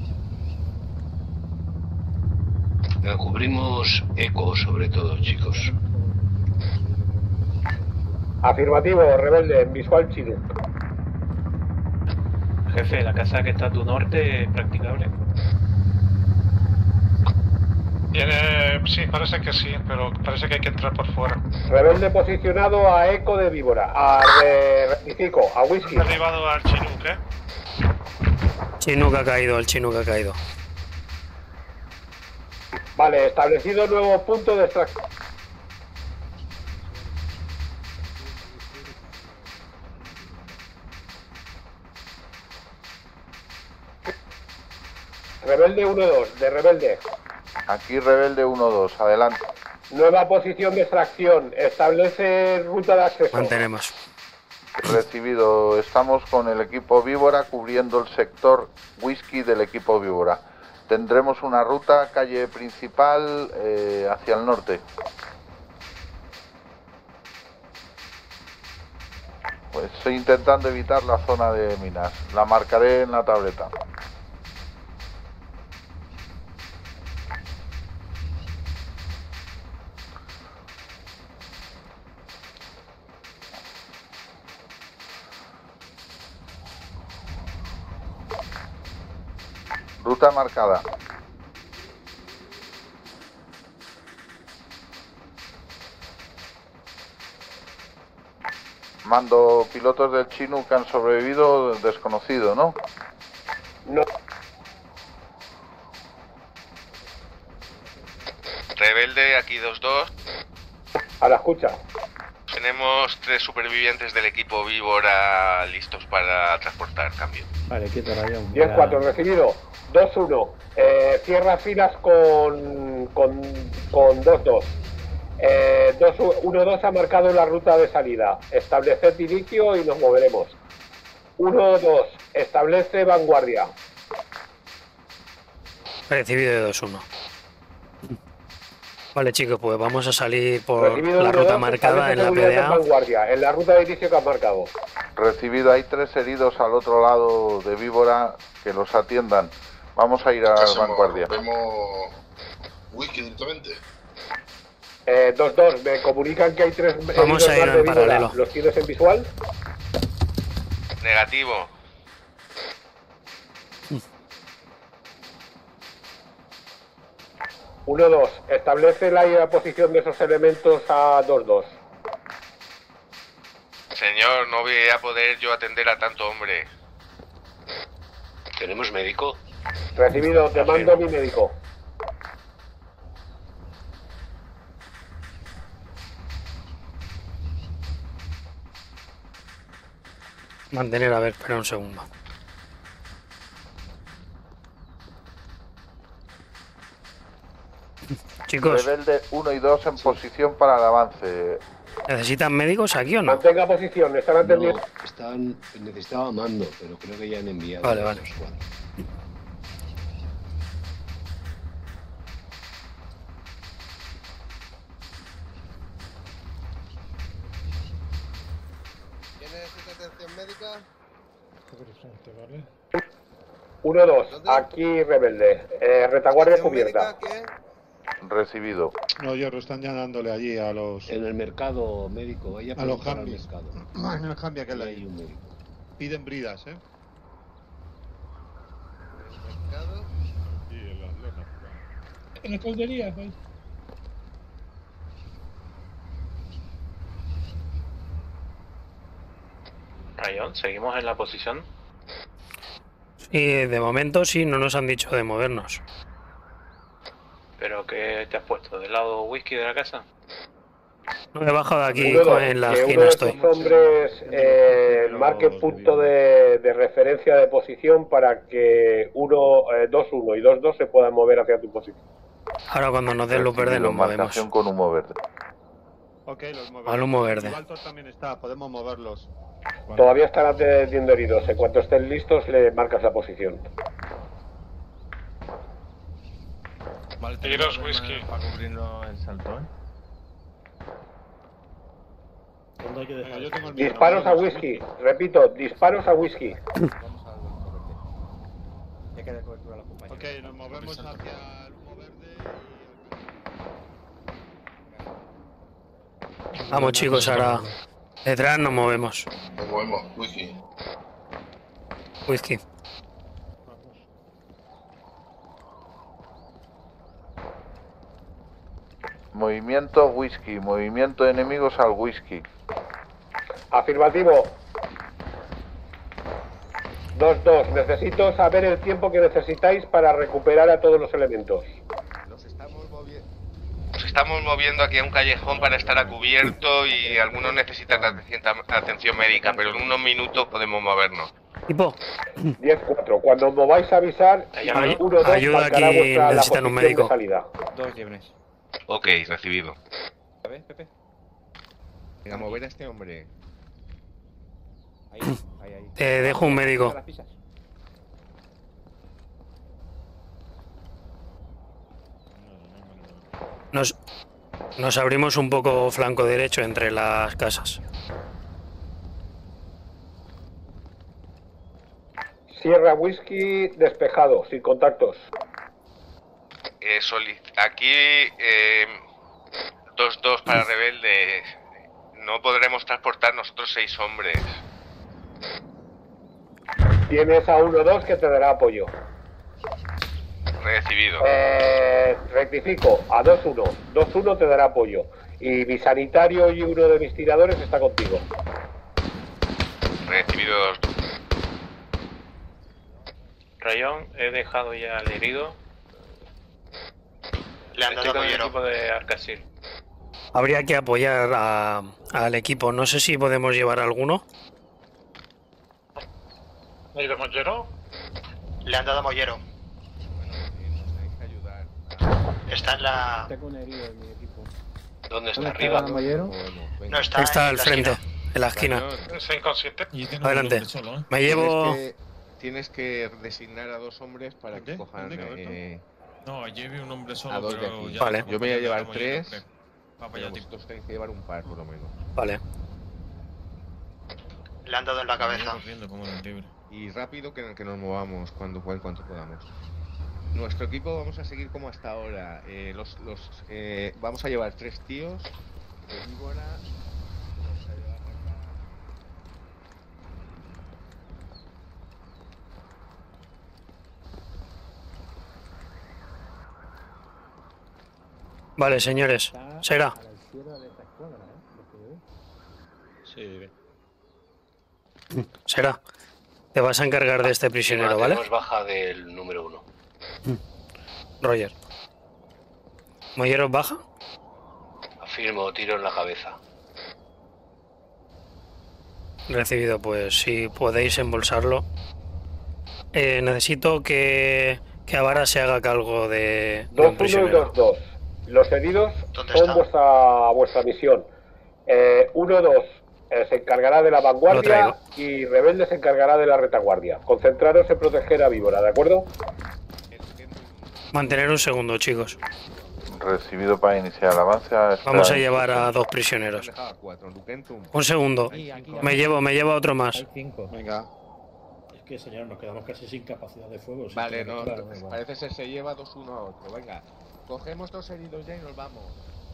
Cubrimos eco sobre todo, chicos. Afirmativo, Rebelde, en visual Chinook. Jefe, la casa que está a tu norte es practicable. Sí, parece que sí, pero parece que hay que entrar por fuera. Rebelde posicionado a eco de Víbora. A rectifico, a whisky. Derribado al Chinook, ¿eh? Chinook ha caído, el Chinook ha caído. Vale, establecido nuevo punto de extracción. Rebelde 1-2, de Rebelde. Aquí Rebelde 1-2, adelante. Nueva posición de extracción. Establece ruta de acceso. Mantenemos. Recibido, estamos con el equipo Víbora cubriendo el sector whisky del equipo Víbora. Tendremos una ruta, calle principal, hacia el norte. Pues estoy intentando evitar la zona de minas. La marcaré en la tableta. Ruta marcada. Mando, pilotos del Chinook que han sobrevivido, desconocido, ¿no? No. Rebelde, aquí 2-2. A la escucha. Tenemos 3 supervivientes del equipo Víbora listos para transportar, cambio. Vale, quieto el avión. 10-4, recibido. 2-1. Cierra filas con 2-2. 1-2 ha marcado la ruta de salida. Estableced inicio y nos moveremos. 1-2. Establece vanguardia. Recibido de 2-1. Vale, chicos, pues vamos a salir por Recibido la ruta marcada en la PDA. Vanguardia, en la ruta de inicio que has marcado. Recibido, hay 3 heridos al otro lado de Víbora, que los atiendan. Vamos a ir a vanguardia. ¿Vemos whisky directamente? 2-2, me comunican que hay 3 Vamos a ir en paralelo. ¿Los tienes en visual? Negativo. Uno, 2. Establece la posición de esos elementos a 2-2. Señor, no voy a poder yo atender a tanto hombre. ¿Tenemos médico? Recibido, te mando mi médico. Mantener, a ver, espera un segundo. Chicos. Rebelde 1 y 2 en posición para el avance. ¿Necesitan médicos aquí o no? Mantenga posición, están atendiendo. No, necesitaba mando, pero creo que ya han enviado. Vale, vale. ¿Quién necesita atención médica? 1-2, aquí rebelde. Retaguardia cubierta. Recibido. No, Hierro, están ya dándole allí a los... En el mercado médico, vaya a los al cambios. mercado. En el cambio que Ahí le hay un médico. piden bridas, ¿eh? En la caldería, pues. Rayón, ¿seguimos en la posición? Sí, de momento sí, no nos han dicho de movernos. ¿Pero qué te has puesto? ¿Del lado whisky de la casa? No he bajado de aquí, 1-2, en la que esquina uno de estoy. estos hombres marque punto de referencia de posición para que 2-1 y 2-2 se puedan mover hacia tu posición. Ahora cuando nos den luz verde nos movemos. Marcación con humo verde. Ok, los movemos. Al humo verde. Walter también está, podemos moverlos. Vale. Todavía están atendiendo heridos. En cuanto estén listos, le marcas la posición. Vale, tiros whisky. Para cubrirnos el salto, ¿eh? Venga, yo tengo el mío, Disparos no, a whisky. Repito, disparos a whisky. Ya queda cobertura a la compañía. Ok, nos movemos hacia el humo verde y... Vamos chicos, ahora detrás nos movemos. Nos movemos, whisky. Whisky. Movimiento whisky, movimiento de enemigos al whisky. Afirmativo. 2-2. Necesito saber el tiempo que necesitáis para recuperar a todos los elementos. Nos estamos moviendo aquí a un callejón para estar a cubierto y algunos necesitan atención médica, pero en unos minutos podemos movernos. Tipo. 10-4. Cuando os mováis a avisar, 1-2 ayuda marcará aquí, vuestra la necesitan un posición médico. de salida. 2 lleves. Ok, recibido. A ver, Pepe. Venga, mover a este hombre. Ahí, ahí. Te dejo un médico. Las pisas. Nos abrimos un poco flanco derecho entre las casas. Sierra Whisky despejado, sin contactos. Aquí 2-2 para rebelde. No podremos transportar nosotros 6 hombres. Tienes a 1-2 que te dará apoyo. Recibido. Rectifico, a 2-1. 2-1 te dará apoyo. Y mi sanitario y uno de mis tiradores está contigo. Recibido 2. Rayón, he dejado ya al herido. Le han dado Estoy con el apoyero. equipo de Arcasil. Habría que apoyar al equipo. No sé si podemos llevar alguno. ¿Hay de mollero? Le han dado mollero. Tenéis que ayudar. Está en la... Tengo un herido en mi equipo. ¿Dónde está arriba? No, está, Está en al la frente, esquina. en la esquina. ¿Está inconsciente? Adelante. Me llevo... Tienes que designar a 2 hombres para que cojan... No, lleve un hombre solo, a 2 de pero aquí. ya Vale. Yo me voy a llevar estamos 3, yendo, pero para allá, vosotros tenéis que llevar un par, por lo menos. Vale. Le han dado en la cabeza. Y rápido que nos movamos cuanto podamos. Nuestro equipo vamos a seguir como hasta ahora. Vamos a llevar 3 tíos de víbora. Vamos a llevar Vale, señores. Será. A la izquierda de esta escuadra, lo que veo. Sí. Será. Te vas a encargar de este prisionero, ¿vale? Tenemos baja del número 1. Roger. ¿Molleros baja? Afirmo, tiro en la cabeza. Recibido, pues si podéis embolsarlo. Necesito que Avara se haga cargo del 2-1 y prisionero. 2-2. Los heridos ¿Dónde son está? vuestra misión. 1-2 se encargará de la vanguardia y Rebelde se encargará de la retaguardia. Concentraros en proteger a Víbora, ¿de acuerdo? Mantener un segundo, chicos. Recibido para iniciar el avance. Vamos a llevar a 2 prisioneros. Un segundo. Me llevo a otro más. Venga. Es que, señor, nos quedamos casi sin capacidad de fuego. Vale, no, parece ser se lleva 2 uno a otro. Venga, cogemos 2 heridos ya y nos vamos.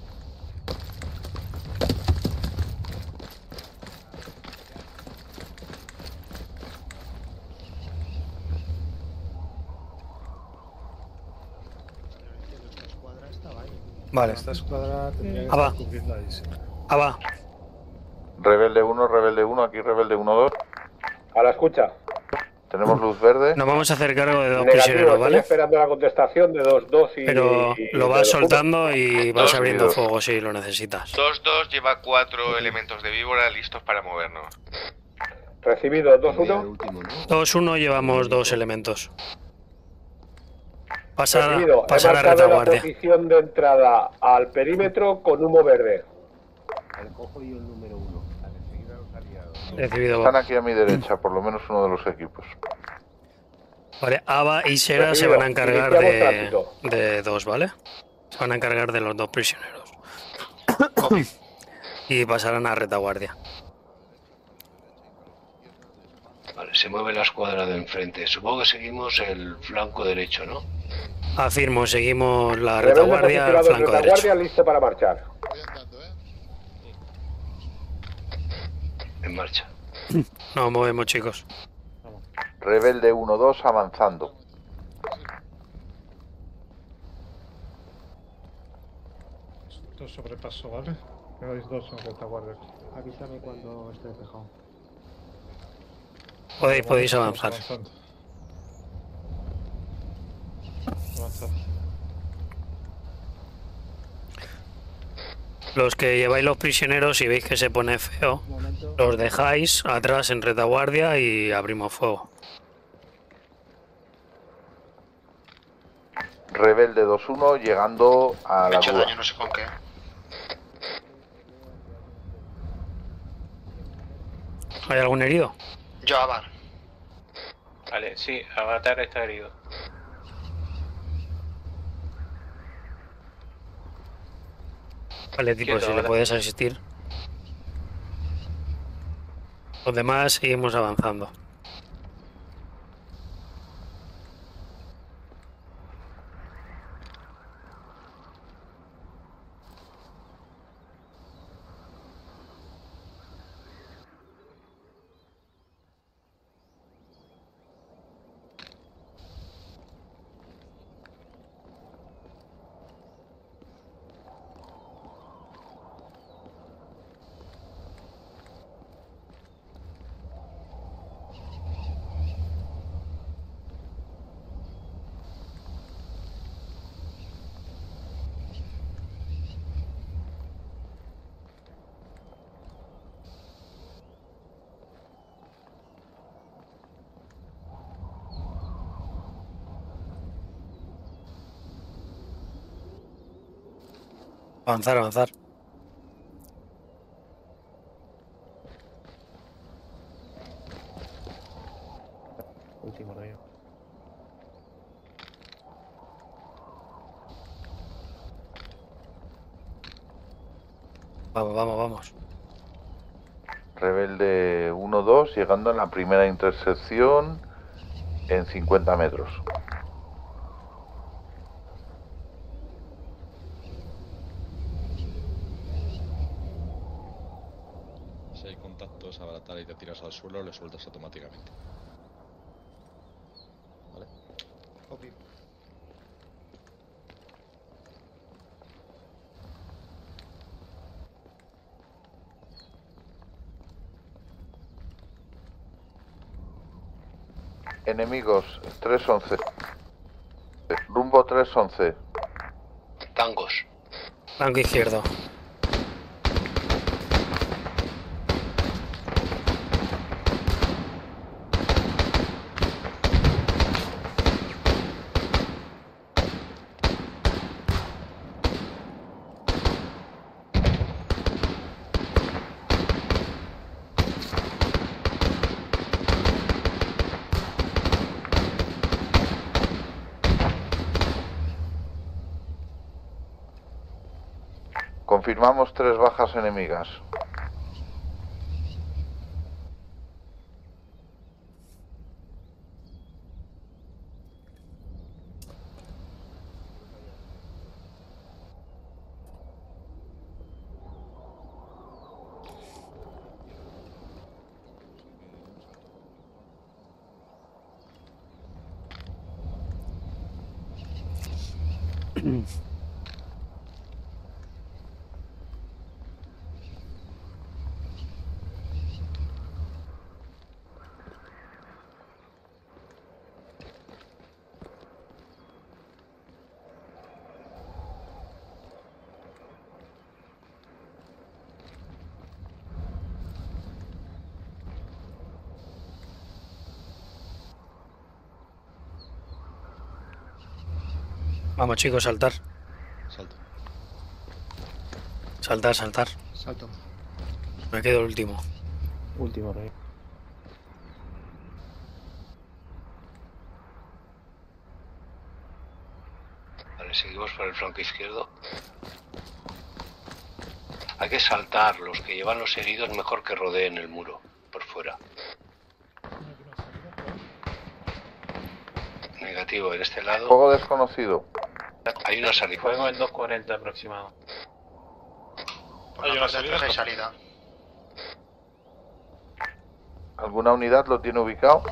Vale. Esta escuadra tendría que Ah, va. estar cubriendo ahí, sí. Ah, va. Rebelde 1, aquí Rebelde 1-2. A la escucha. Tenemos luz verde. Nos vamos a hacer cargo de 2 Negativo, prisioneros, estoy ¿vale? esperando la contestación de 2-2 y... Pero lo vas de 2-1. soltando y vas Dos abriendo heridos. fuego si lo necesitas. 2-2 lleva 4 elementos de víbora listos para movernos. Recibido 2-1. 2-1 llevamos 2 elementos. Pasar a Recibido. He marcado la retaguardia. posición de entrada al perímetro con humo verde. El cojo y el número 1. Vale, enseguida los aliados. Recibido. Están aquí a mi derecha, por lo menos uno de los equipos. Vale, Ava y Sera se Recibido. van a encargar Iniciamos tránsito. de 2, ¿vale? Se van a encargar de los 2 prisioneros. Y pasarán a retaguardia. Vale, se mueve la escuadra de enfrente. Supongo que seguimos el flanco derecho, ¿no? Afirmo, seguimos la Rebelde retaguardia al posicionado en flanco retaguardia, derecho. listo para marchar. En marcha. Nos movemos, chicos. Rebelde 1-2 avanzando. Esto es sobrepaso, ¿vale? Quedáis 2 en retaguardia. Avísame cuando esté despejado. Podéis avanzar. Avanzando. Los que lleváis los prisioneros, si veis que se pone feo, los dejáis atrás en retaguardia y abrimos fuego. Rebelde 2-1 llegando a Me he la hecho grúa. daño, no sé con qué. ¿Hay algún herido? Yo, Avar. Vale, sí, Avatar está herido. Vale, tipo, Quieto, si le vale. puedes asistir. Los demás seguimos avanzando. Avanzar, avanzar. Último rayo. Vamos, vamos, vamos. Rebelde 1-2 llegando en la primera intersección en 50 metros. Si hay contactos, abaratar y te tiras al suelo, le sueltas automáticamente. ¿Vale? Copy. Enemigos 3-11. Rumbo 3-11. Tangos. Flanco izquierdo. Confirmamos 3 bajas enemigas. Vamos chicos, saltar. Salto. Saltar, saltar. Salto. Me quedo el último. Último rey. Vale, seguimos por el flanco izquierdo. Hay que saltar. Los que llevan los heridos mejor que rodeen el muro por fuera. Negativo, en este lado. Fuego desconocido. Hay una salida. Fuego en 240 aproximado. Por la parte de atrás hay salida. ¿Alguna unidad lo tiene ubicado?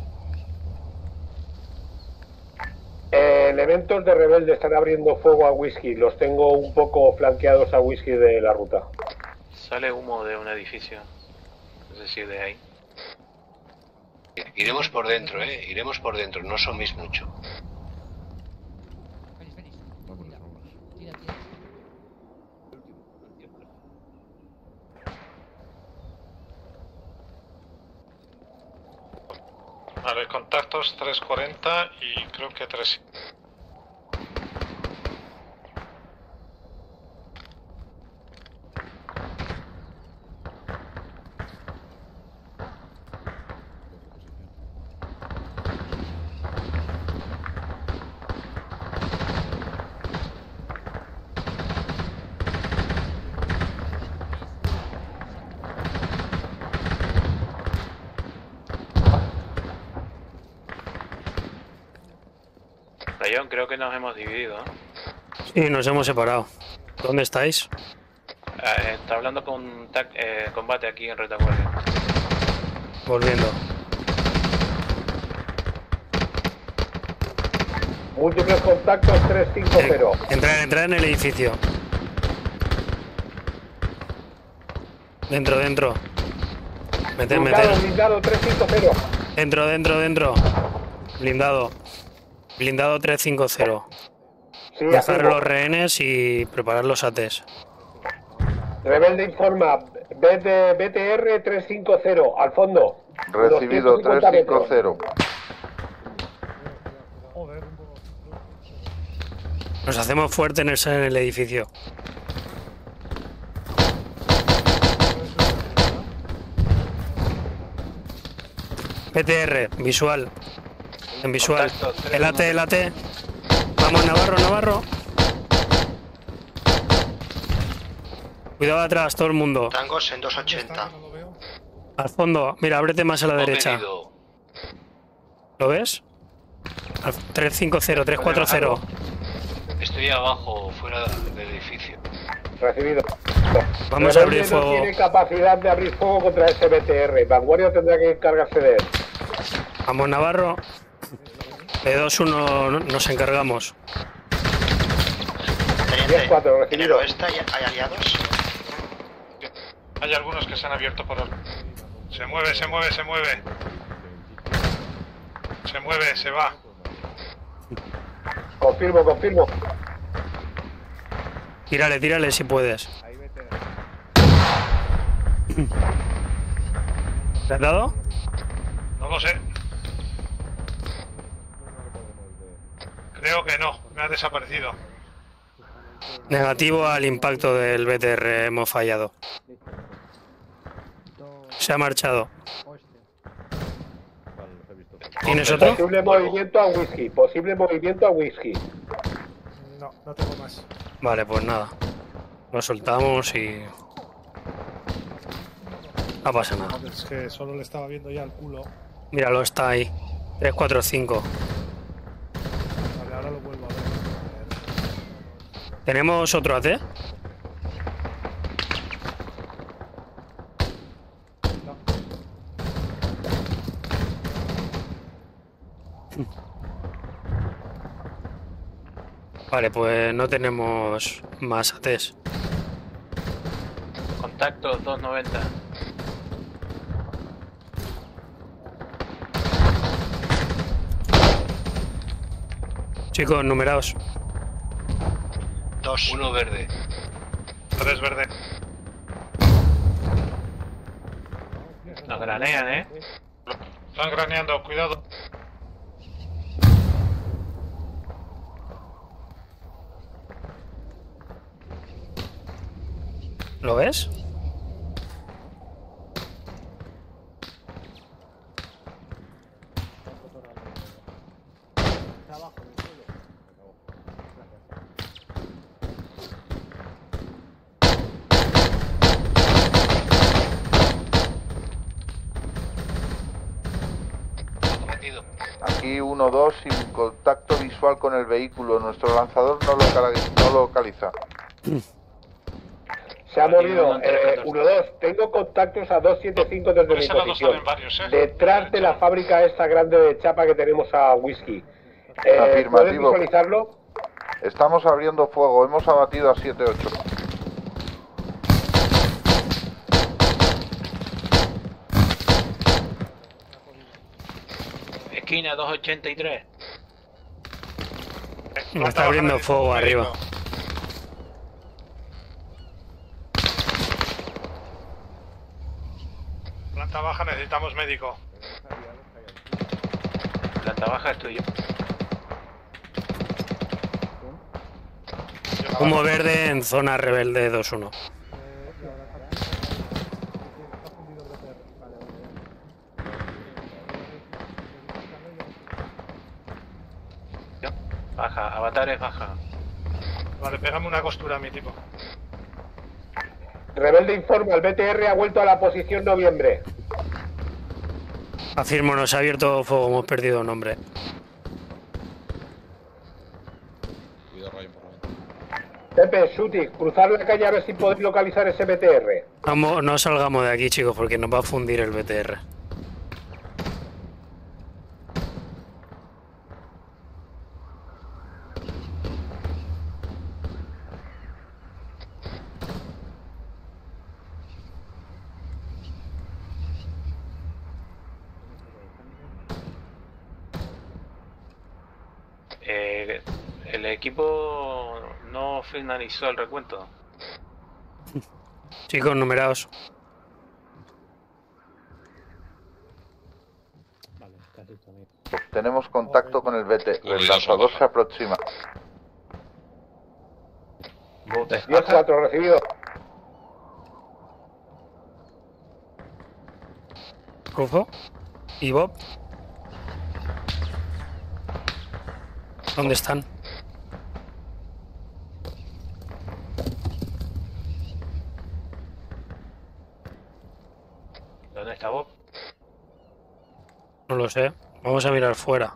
Elementos de rebelde están abriendo fuego a Whisky. Los tengo un poco flanqueados a Whisky de la ruta. Sale humo de un edificio. Es decir, de ahí. Iremos por dentro, iremos por dentro, no soméis mucho. Vale, contactos 340 y creo que 3. Rayón, creo que nos hemos dividido, ¿no? Sí, nos hemos separado. ¿Dónde estáis? Está hablando con combate aquí en retaguardia. Volviendo. Múltiples contactos 350. Entrar en el edificio. Dentro. Meter. Blindado 350. Dentro. Blindado 350. Sí, Dejar afirmo. los rehenes y preparar los ATs. Rebelde informa. BTR 350. Al fondo. Recibido 250 metros. 350. Nos hacemos fuertes en el edificio. PTR, visual. En visual. El AT. Vamos, Navarro. Cuidado atrás, todo el mundo. Tangos en 280. Al fondo, mira, ábrete más a la derecha. ¿Lo ves? 350, 340. Estoy abajo, fuera del edificio. Recibido. Vamos a abrir Rebelde no fuego. tiene capacidad de abrir fuego contra ese BTR. Vanguardia tendrá que encargarse de él. Vamos, Navarro. P2-1 nos encargamos. Teniente, 10-4, en el recibido. oeste hay aliados. Hay algunos que se han abierto por el... Se mueve. Se va. Confirmo. Tírale si puedes. ¿Te has dado? No lo sé. Creo que no, me ha desaparecido. Negativo al impacto del BTR, hemos fallado. Se ha marchado. ¿Tienes otro? Posible movimiento a Whisky. No tengo más. Vale, pues nada. Lo soltamos y... no pasa nada. Es que solo le estaba viendo ya el culo. Míralo, está ahí. 3, 4, 5. Vale, ahora lo vuelvo a ver. ¿Tenemos otro AT? Vale, pues no tenemos más ATs. Contacto 290. Chicos, numeraos. 2. 1 verde. 3 verde. Nos granean, Están craneando, cuidado. ¿Lo ves? Aquí 1-2 sin contacto visual con el vehículo. Nuestro lanzador no localiza. Se ha movido 1-2. Tengo contactos a 275 desde mi posición. Detrás de la fábrica esta grande de chapa que tenemos a Whisky. ¿Puedes Afirmativo. visualizarlo? Estamos abriendo fuego. Hemos abatido a 7-8. Esquina 283. Me está abriendo fuego arriba. Planta baja, necesitamos médico. Planta baja es tuyo. Humo verde en zona rebelde 2-1. Baja, avatares baja. Vale, pégame una costura a mi tipo. Rebelde informa, el BTR ha vuelto a la posición noviembre. Afirmo, nos ha abierto fuego, hemos perdido un hombre. Pepe, Suti, cruzar la calle a ver si podéis localizar ese BTR. Vamos, no salgamos de aquí, chicos, porque nos va a fundir el BTR. El equipo no finalizó el recuento. Chicos, numeraos. Tenemos contacto con el BT. El lanzador se aproxima. 10-4, recibido. Rufo y Bob. ¿Dónde están? ¿Dónde está Bob? No lo sé. Vamos a mirar fuera.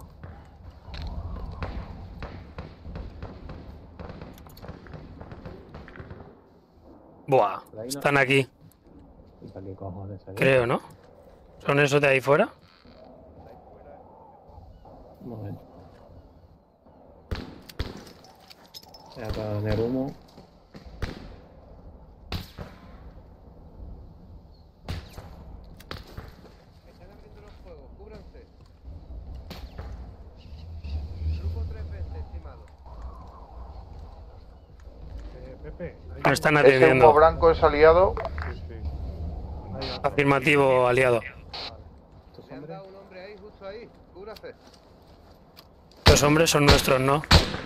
Buah, están aquí. Creo, ¿no? ¿Son esos de ahí fuera? Un momento. Ya para tener humo. Pepe, Nos están ¿Ese atendiendo. humo blanco es aliado? Afirmativo, aliado. Los hombres son nuestros, ¿no?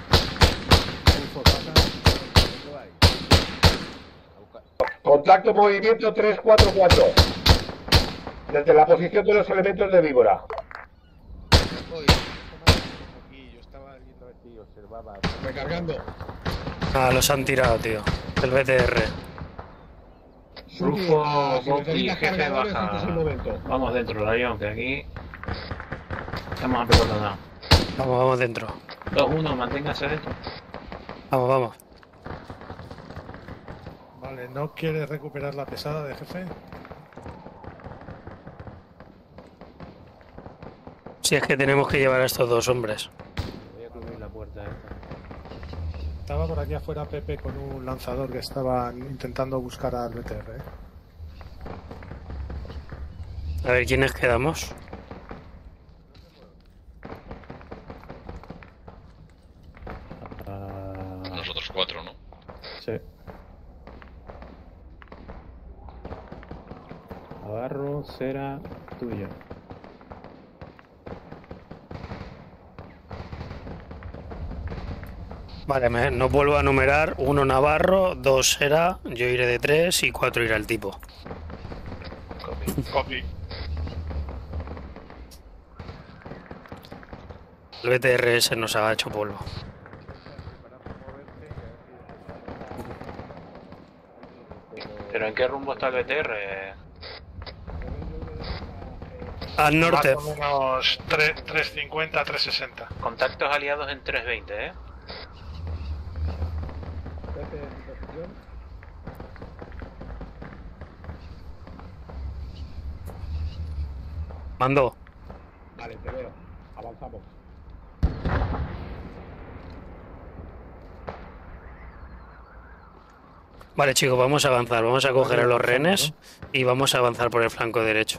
Contacto movimiento 344. Desde la posición de los elementos de víbora. Yo estaba viendo Recargando. Ah, los han tirado, tío. El BTR. Rufo, Si necesitas cargadores, este es el momento. Vamos dentro, Lion, que aquí estamos apelotonados. Vamos dentro. 2-1, manténgase dentro. Vamos. Vale, ¿no quieres recuperar la pesada de jefe? Si es que tenemos que llevar a estos dos hombres. Voy a cubrir la puerta esta. Estaba por aquí afuera Pepe con un lanzador que estaban intentando buscar al BTR. A ver, ¿quiénes quedamos? Nosotros 4, ¿no? Sí. Navarro, Cera, tuyo. Vale, no vuelvo a numerar. 1 Navarro, 2 Sera, yo iré de 3 y 4 irá el tipo. Copy. El BTR se nos ha hecho polvo. ¿Pero en qué rumbo está el BTR? Al norte. Más o menos 350, 360. Contactos aliados en 320, ¿eh? Mando. Vale, te veo. Avanzamos. Vale, chicos, vamos a avanzar. Vamos a coger a los rehenes y vamos a avanzar por el flanco derecho.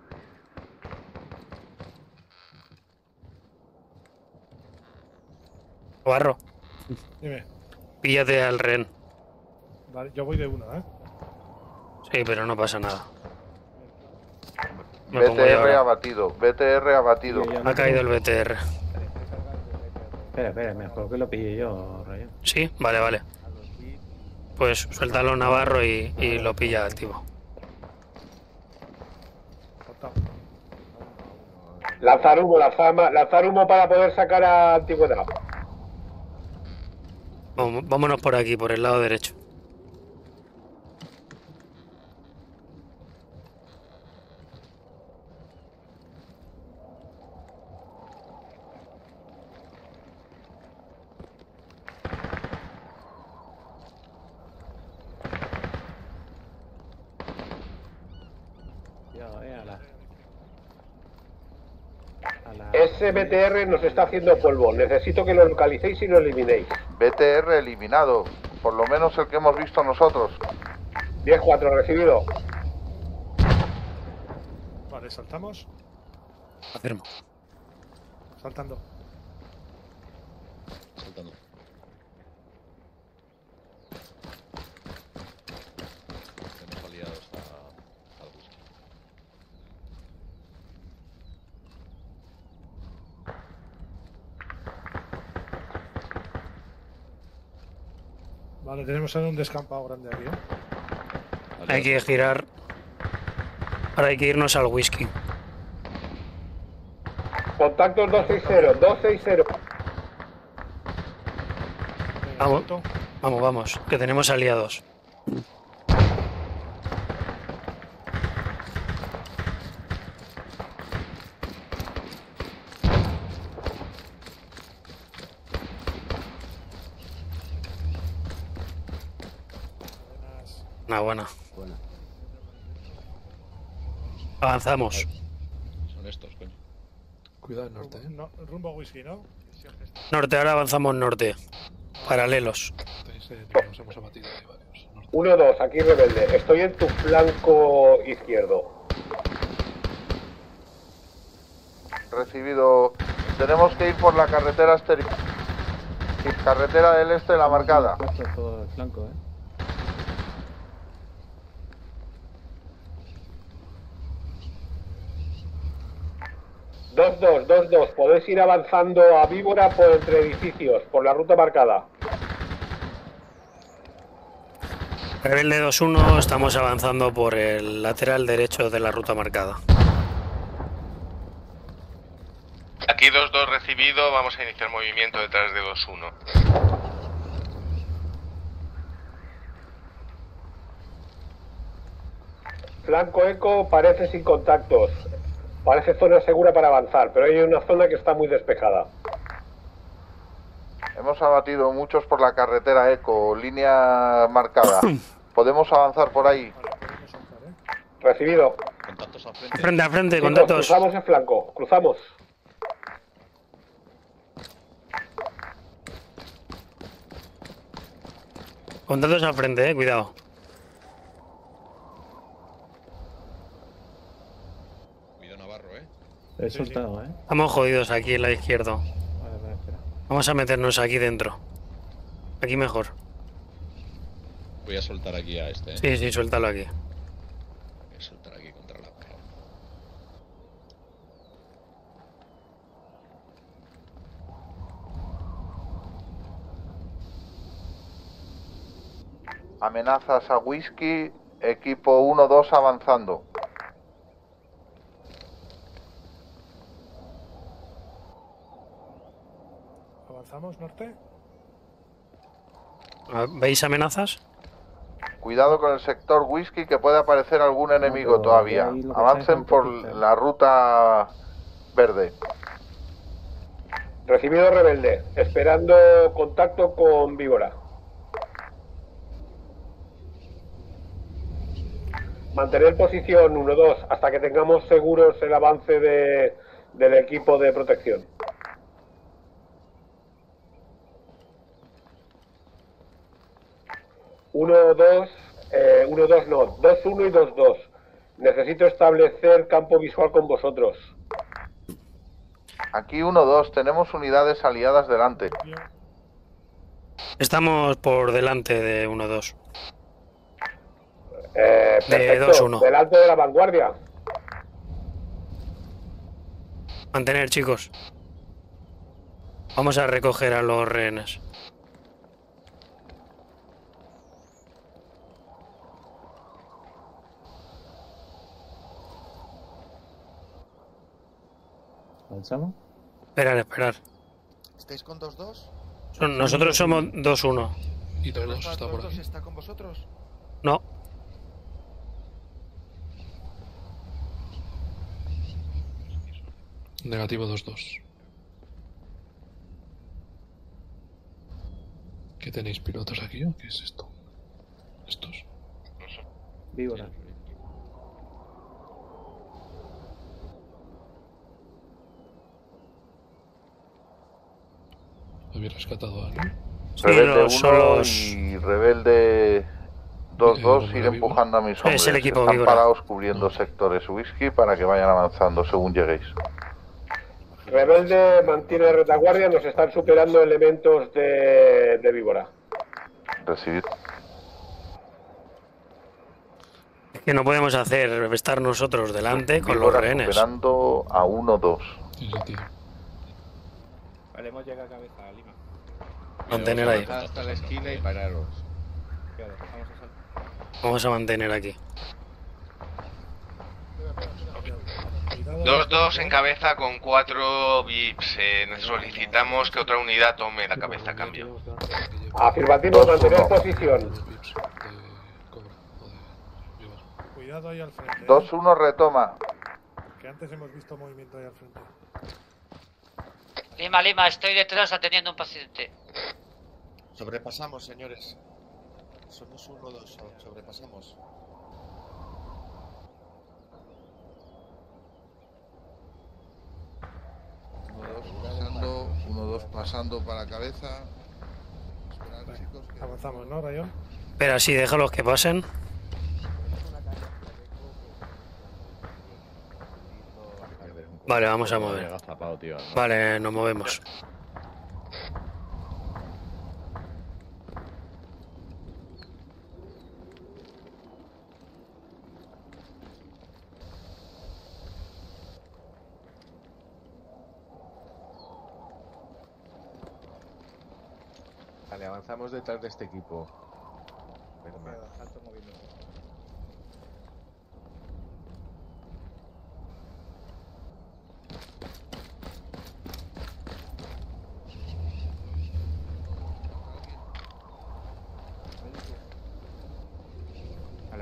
Barro, Dime. píllate al rehén. Vale, yo voy de uno, ¿eh? Sí, pero no pasa nada. Me pongo yo BTR ahora. abatido, BTR abatido. Ha caído el BTR. Espera, mejor que lo pille yo, Rayo. Sí, vale. Pues suéltalo Navarro y lo pilla al tipo. Lanzar humo para poder sacar a Antigüedad. Vámonos por aquí, por el lado derecho. Ese BTR nos está haciendo polvo. Necesito que lo localicéis y lo eliminéis. BTR eliminado, por lo menos el que hemos visto nosotros. 10-4, recibido. Vale, saltamos. Afirmo. Saltando. Saltando. Tenemos aliados al whisky. Vale, tenemos un descampado grande aquí, ¿eh? Hay que girar. Ahora hay que irnos al whisky. Contactos 260. Vamos, que tenemos aliados. Una buena. Avanzamos. Son estos, coño. Cuidado el norte, ¿eh? No, rumbo whisky, ¿no? Norte, ahora avanzamos norte. Paralelos. Nos hemos abatido de varios. 1-2, aquí rebelde. Estoy en tu flanco izquierdo. Recibido. Tenemos que ir por la carretera exterior. Carretera del este, la marcada. Todo el flanco, ¿eh? Dos. Podéis ir avanzando a Víbora por entre edificios, por la ruta marcada. Rebelde 2-1, estamos avanzando por el lateral derecho de la ruta marcada. Aquí Aquí 2-2 recibido, vamos a iniciar movimiento detrás de 2-1. Flanco Eco parece sin contactos. Parece zona segura para avanzar, pero hay una zona que está muy despejada. Hemos abatido muchos por la carretera Eco, línea marcada. ¿Podemos avanzar por ahí? Recibido. Contactos al frente. Frente a frente, Chicos, contactos. cruzamos el flanco, cruzamos. Contactos al frente, cuidado. Cuidado Navarro, He soltado, Estamos jodidos aquí en la izquierda. Vale, espera. Vamos a meternos aquí dentro. Aquí mejor. Voy a soltar aquí a este, Sí, sí, suéltalo aquí. Voy a soltar aquí contra la pared. Amenazas a Whisky, equipo 1-2 avanzando. ¿Avanzamos, norte? ¿Veis amenazas? Cuidado con el sector Whisky, que puede aparecer algún enemigo todavía. Avancen por la ruta verde. Recibido Rebelde, esperando contacto con Víbora. Mantener posición 1-2 hasta que tengamos seguros el avance del equipo de protección. Uno, dos no, 2-1 y 2-2. Necesito establecer campo visual con vosotros. Aquí 1-2, tenemos unidades aliadas delante. Estamos por delante de 1-2. Perfecto, 2-1. delante de la vanguardia. Mantener, chicos. Vamos a recoger a los rehenes. ¿Avanzamos? Esperar. ¿Estáis con 2-2? Nosotros somos 2-1. Y 2-2 está por aquí. ¿Está con vosotros? No. Negativo 2-2. ¿Qué tenéis, pilotos aquí o qué es esto? Estos. Víbora. ¿Habéis rescatado a alguien? Rebelde 1 y Rebelde 2-2 ir empujando a mis hombres. Es el equipo Están Víbora. parados cubriendo sectores Whisky para que vayan avanzando según lleguéis. Rebelde mantiene retaguardia, nos están superando elementos de Víbora. Recibido. Es que no podemos estar nosotros delante con los Víbora rehenes. superando a 1-2. Vale, hemos llegado a cabeza a Lima. Mantener ahí. Hasta la esquina y pararos. Vamos a saltar. Vamos a mantener aquí. 2-2 en cabeza con 4 VIPs. Solicitamos que otra unidad tome la cabeza a cambio. Afirmativo, mantener posición. Cuidado ahí al frente. 2-1 retoma. Que antes hemos visto movimiento ahí al frente. Lima, estoy detrás atendiendo a un paciente. Sobrepasamos, señores. Somos 1-2, sobrepasamos. 1-2 pasando para cabeza. Esperad, chicos, que... Avanzamos, ¿no, Rayón? Espera, sí, déjalos que pasen. Vale, vamos a mover. Vale, nos movemos. Vale, avanzamos detrás de este equipo.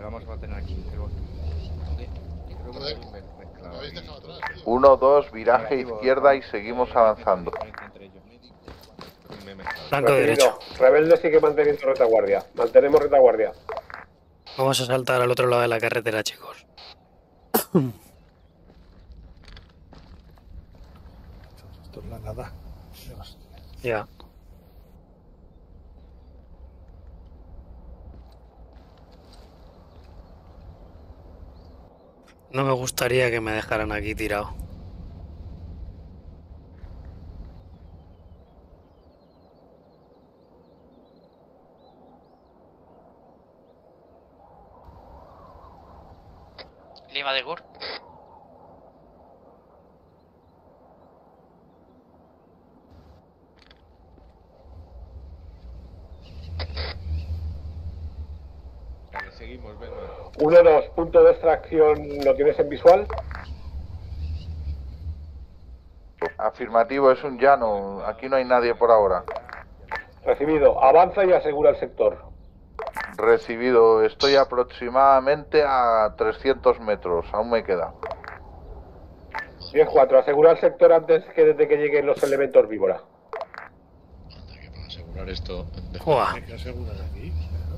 vamos a mantener aquí. Creo que Joder, estoy mezclado. lo habéis dejado atrás, tío. 1, 2, viraje izquierda y seguimos avanzando. Flanco derecho. Rebelde sigue manteniendo retaguardia. Mantenemos retaguardia. Vamos a saltar al otro lado de la carretera, chicos. Esto es la nada. Ya. No me gustaría que me dejaran aquí tirado. Lima de Gur. Vale, seguimos, Belma. 1, 2, punto de extracción, ¿lo tienes en visual? Afirmativo, es un llano. Aquí no hay nadie por ahora. Recibido. Avanza y asegura el sector. Recibido. Estoy aproximadamente a 300 metros. Aún me queda. 10-4. Asegura el sector antes de que lleguen los elementos víbora. Para asegurar esto. Buah. Hay que asegurar aquí.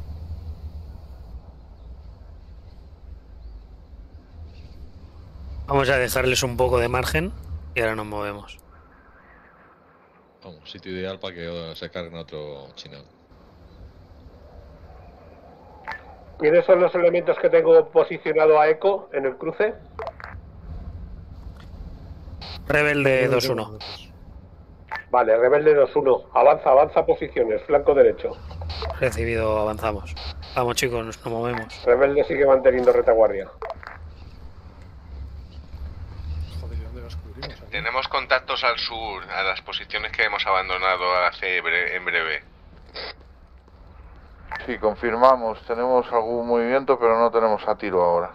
Vamos a dejarles un poco de margen y ahora nos movemos. Vamos, sitio ideal para que se carguen otro chinado. ¿Quiénes son los elementos que tengo posicionado a Eco en el cruce? Rebelde 2-1. Vale, Rebelde 2-1. Avanza posiciones. Flanco derecho. Recibido, avanzamos. Vamos, chicos, nos movemos. Rebelde sigue manteniendo retaguardia. Joder, ¿dónde los cubrimos? Aquí? Tenemos contactos al sur, a las posiciones que hemos abandonado en breve. Sí, confirmamos. Tenemos algún movimiento, pero no tenemos a tiro ahora.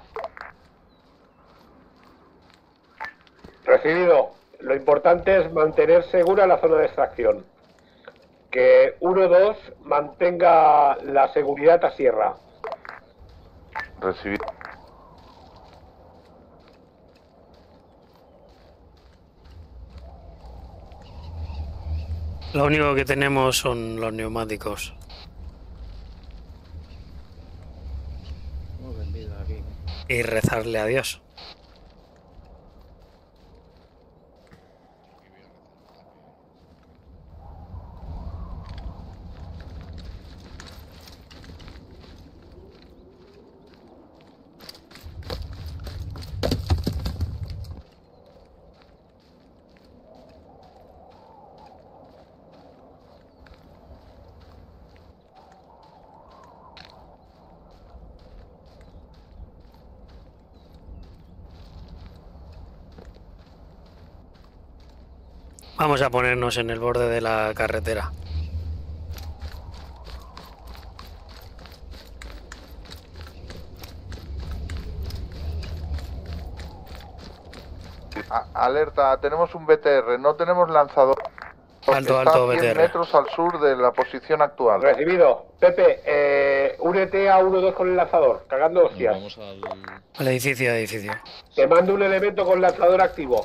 Recibido. Lo importante es mantener segura la zona de extracción. Que 1-2 mantenga la seguridad a sierra. Recibido. Lo único que tenemos son los neumáticos. Hemos vendido aquí. Y rezarle a Dios. Vamos a ponernos en el borde de la carretera. Alerta, tenemos un BTR, no tenemos lanzador. Alto, Está alto, 100 BTR. metros al sur de la posición actual. Recibido. Pepe, únete a 1-2 con el lanzador. Cagando hostias. Vamos Al edificio, edificio. Te mando un elemento con lanzador activo.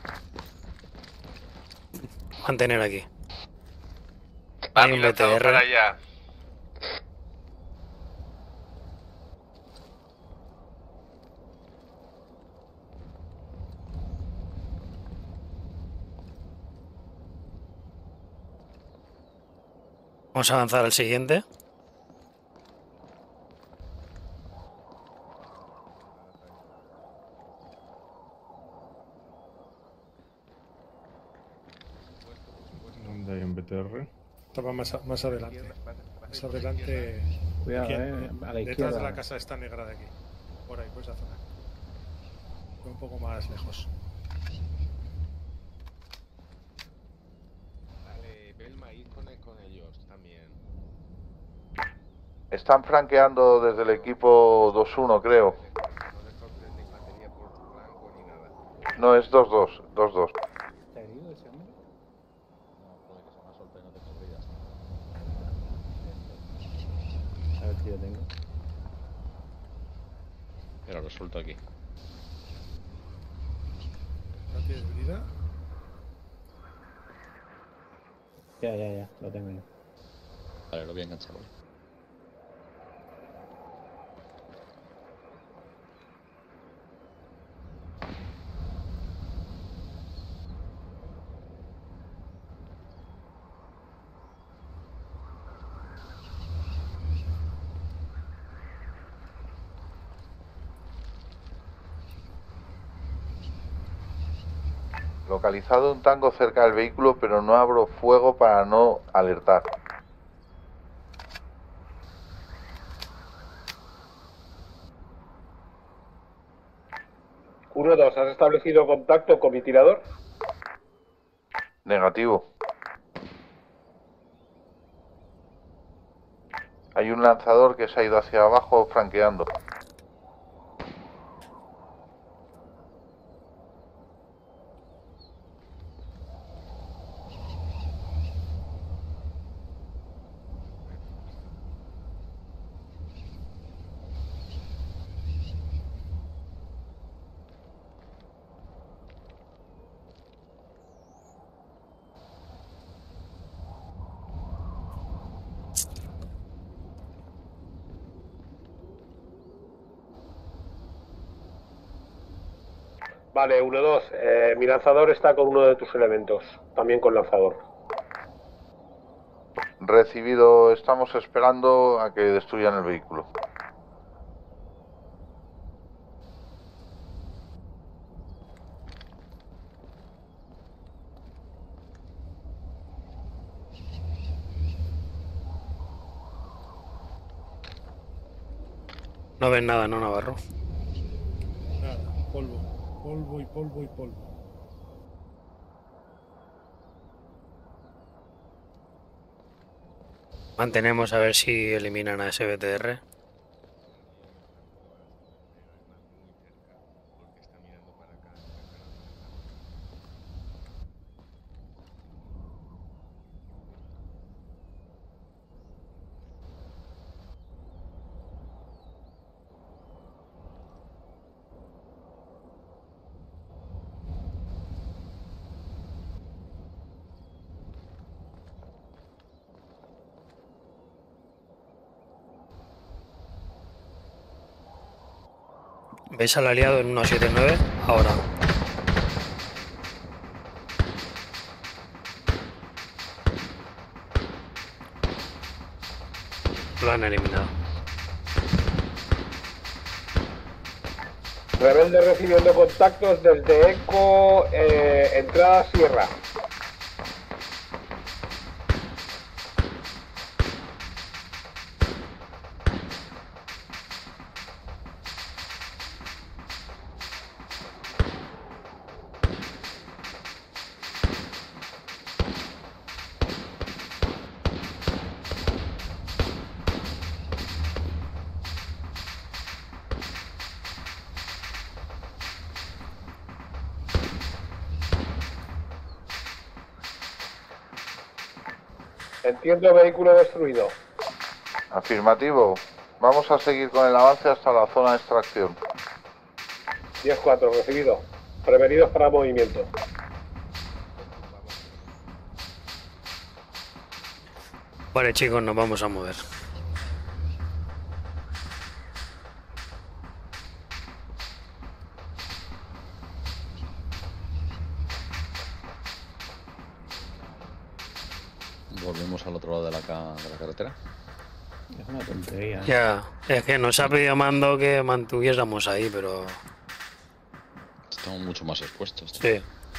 Mantener aquí. Va Hay mi un lanzador BTR. para allá. Vamos a avanzar al siguiente. ¿Dónde hay un BTR? Estaba más adelante. Más adelante. Cuidado, aquí, a la detrás izquierda. de la casa esta negra de aquí. Por ahí, por esa zona. Fue un poco más lejos. Vale, Belma, ir con ellos también. Están franqueando desde el equipo 2-1, creo. No les sorprende infantería por su flanco ni nada. No, es 2-2. 2-2. ¿Está herido ese hombre? A ver si yo tengo. Pero lo suelto aquí. ¿No tienes brida? Ya, lo tengo yo. Vale, lo voy a enganchar. Localizado un tango cerca del vehículo, pero no abro fuego para no alertar. Uno, dos, ¿has establecido contacto con mi tirador? Negativo. Hay un lanzador que se ha ido hacia abajo franqueando. Vale, 1-2. Mi lanzador está con uno de tus elementos. También con lanzador. Recibido, estamos esperando a que destruyan el vehículo. No ven nada, ¿no, Navarro? Nada, polvo. Polvo y polvo y polvo. Mantenemos a ver si eliminan a ese BTR. ¿Veis al aliado en 179? Ahora. Lo han eliminado. Rebelde recibiendo contactos desde Eco, entrada Sierra. Entiendo, vehículo destruido. Afirmativo. Vamos a seguir con el avance hasta la zona de extracción. 10-4, recibido. Prevenidos para movimiento. Vale, chicos, nos vamos a mover. Volvemos al otro lado de la carretera. Es una tontería. Ya, es que nos ha pedido Mando que mantuviésemos ahí, pero... Estamos mucho más expuestos. Sí.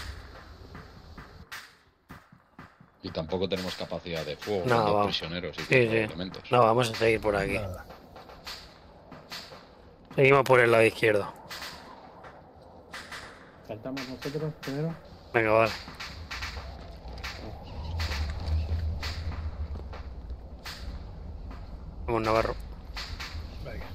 Y tampoco tenemos capacidad de fuego, No, con vamos. prisioneros y Sí, todos sí. los elementos. No, vamos a seguir por aquí. Seguimos por el lado izquierdo. ¿Saltamos nosotros primero? Venga, vale. Vamos, Navarro. Venga.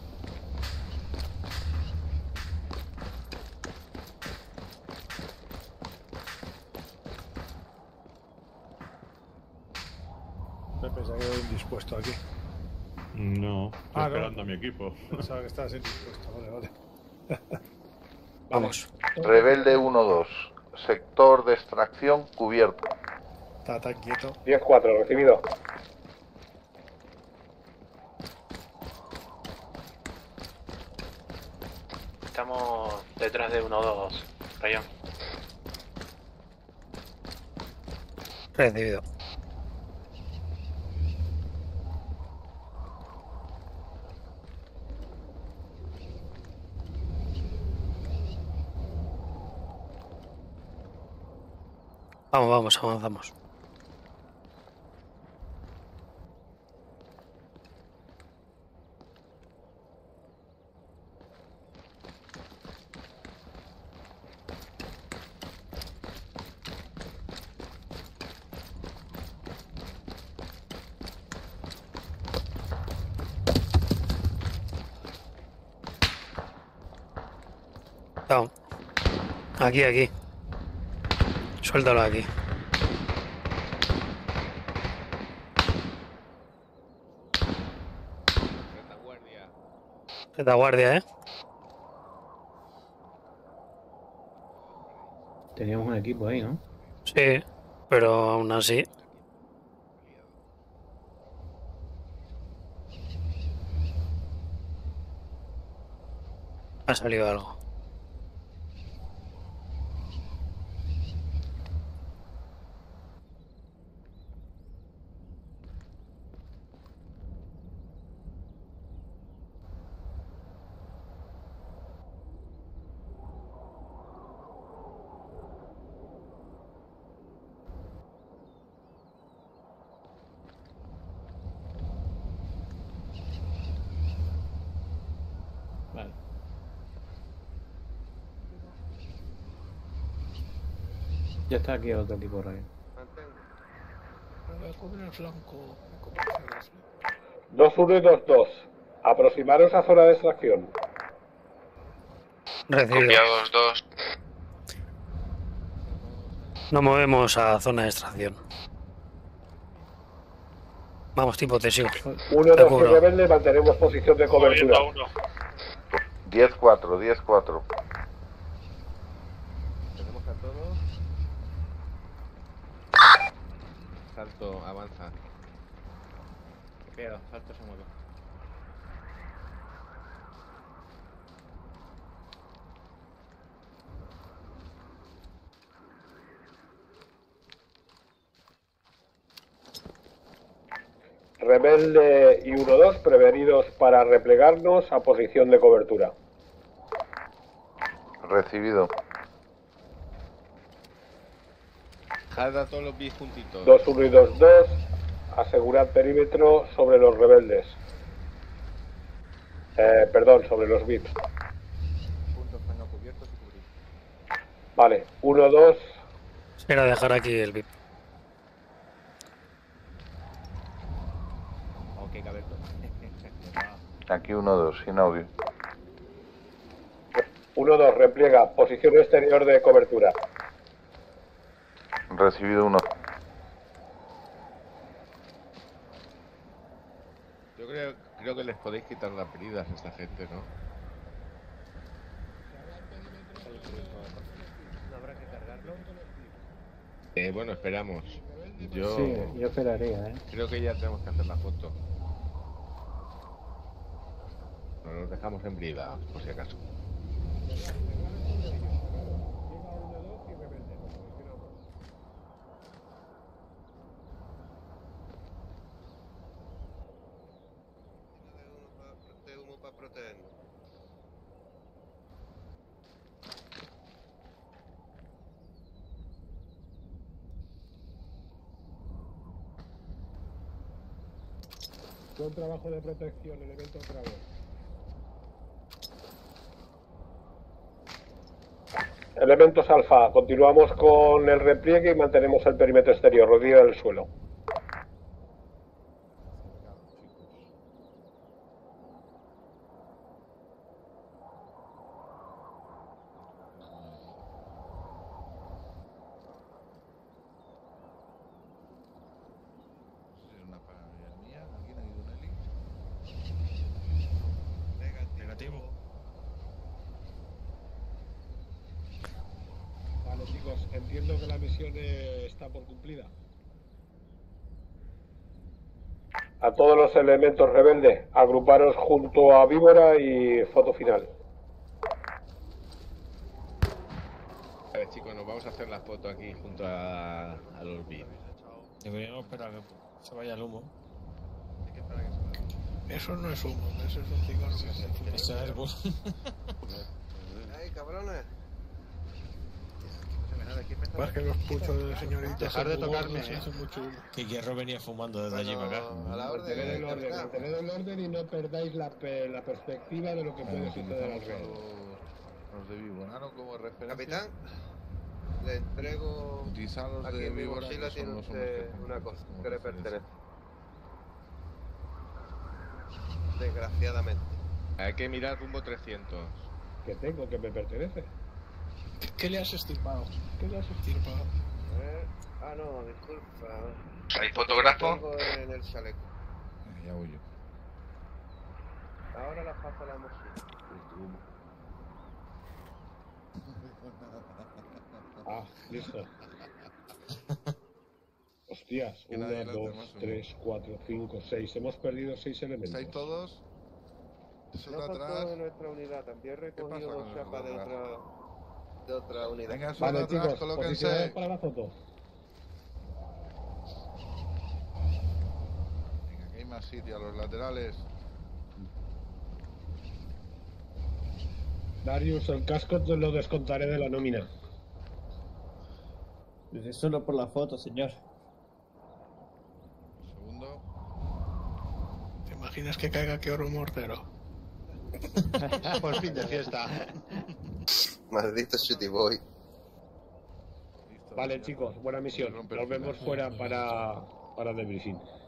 Pepe se ha quedado indispuesto aquí. No, estoy Ah, no. esperando a mi equipo. Pensaba que estabas indispuesto. Vale, vale. Vamos. Rebelde 1-2. Sector de extracción cubierto. Está tan quieto. 10-4, recibido. Estamos detrás de 1-2, Rayón. Recibido. Vamos, avanzamos. Down. Aquí. Suéltalo aquí. Retaguardia, ¿eh? Teníamos un equipo ahí, ¿no? Sí, pero aún así. Ha salido algo. Vale. Ya está aquí el otro equipo, Rayo. Cubre el flanco. 2-1 y 2-2. Aproximaros a zona de extracción. Recibido. Copiados 2. Nos movemos a zona de extracción. Vamos, tipo, te sigo. 1-2 y rebelde, mantenemos posición de cobertura. 10-4, 10-4. Tenemos a todos. Salto, avanza. Copiado, salto se mueve. Rebelde y 1-2 prevenidos para replegarnos a posición de cobertura. Recibido. Jada todos los bis juntitos. 2-1 y 2-2. Asegurad perímetro sobre los rebeldes. Perdón, sobre los VIPs. Puntos tengan cubiertos y cubrir. Vale, 1-2. Era dejar aquí el VIP. Ok, Caberto. Aquí 1-2, sin audio. 1-2, repliega. Posición exterior de cobertura. Recibido 1. Yo creo que les podéis quitar las heridas a esta gente, ¿no? ¿No habrá que cargarlo? Bueno, esperamos. Yo Sí, yo esperaría, ¿eh? creo que ya tenemos que hacer la foto. No nos dejamos en brida, por si acaso. Para protegernos. Buen trabajo de protección, elemento otra vez. Elementos alfa, continuamos con el repliegue y mantenemos el perímetro exterior, rodilla del suelo. entiendo que la misión está por cumplida. A todos los elementos rebeldes, agruparos junto a Víbora y foto final. A ver, chicos, nos vamos a hacer la foto aquí junto a los BIM. Deberíamos esperar a que se vaya el humo. Eso no es humo, eso es un cigarro que se fuma. Eso es humo. ¡Ay, cabrones! Más que los puchos de señoritas. Dejar de tocarme, se hace mucho humo. Que Hierro venía fumando desde allí para acá. Mantened el orden y no perdáis la perspectiva de lo que puede suceder alrededor. Los de Víbora como referencia. Capitán, le entrego Utilizarlos aquí de en mi Víbora, mochila que tiene son los usted hombres que una cosa como que le referencia. pertenece. Desgraciadamente. Hay que mirar rumbo 300. ¿Qué tengo que me pertenece? ¿Qué le has estirpado? ¿Qué le has estirpado? A ver. Ah, no, disculpa. ¿Hay fotógrafo? Tengo en el chaleco. Ya voy yo. Ahora la paso a la mochila. Ah, listo. Hostias, Que nadie 1, lo 2, hace más, 3, 4, 5, 6. Hemos perdido 6 elementos. ¿Estáis todos? Eso No de faltó atrás. de nuestra unidad, también he pasa recogido con el chapas de de otra unidad. Venga, eso Vale, de atrás, chicos, colóquense. posicionados para la foto. Venga, que hay más sitio a los laterales. Darius, el casco te lo descontaré de la nómina. Pues es solo por la foto, señor. Segundo. ¿Te imaginas que caiga que oro mortero? Por fin de fiesta. Maldito City Boy. Vale, chicos, buena misión. Nos vemos fuera para debriefing.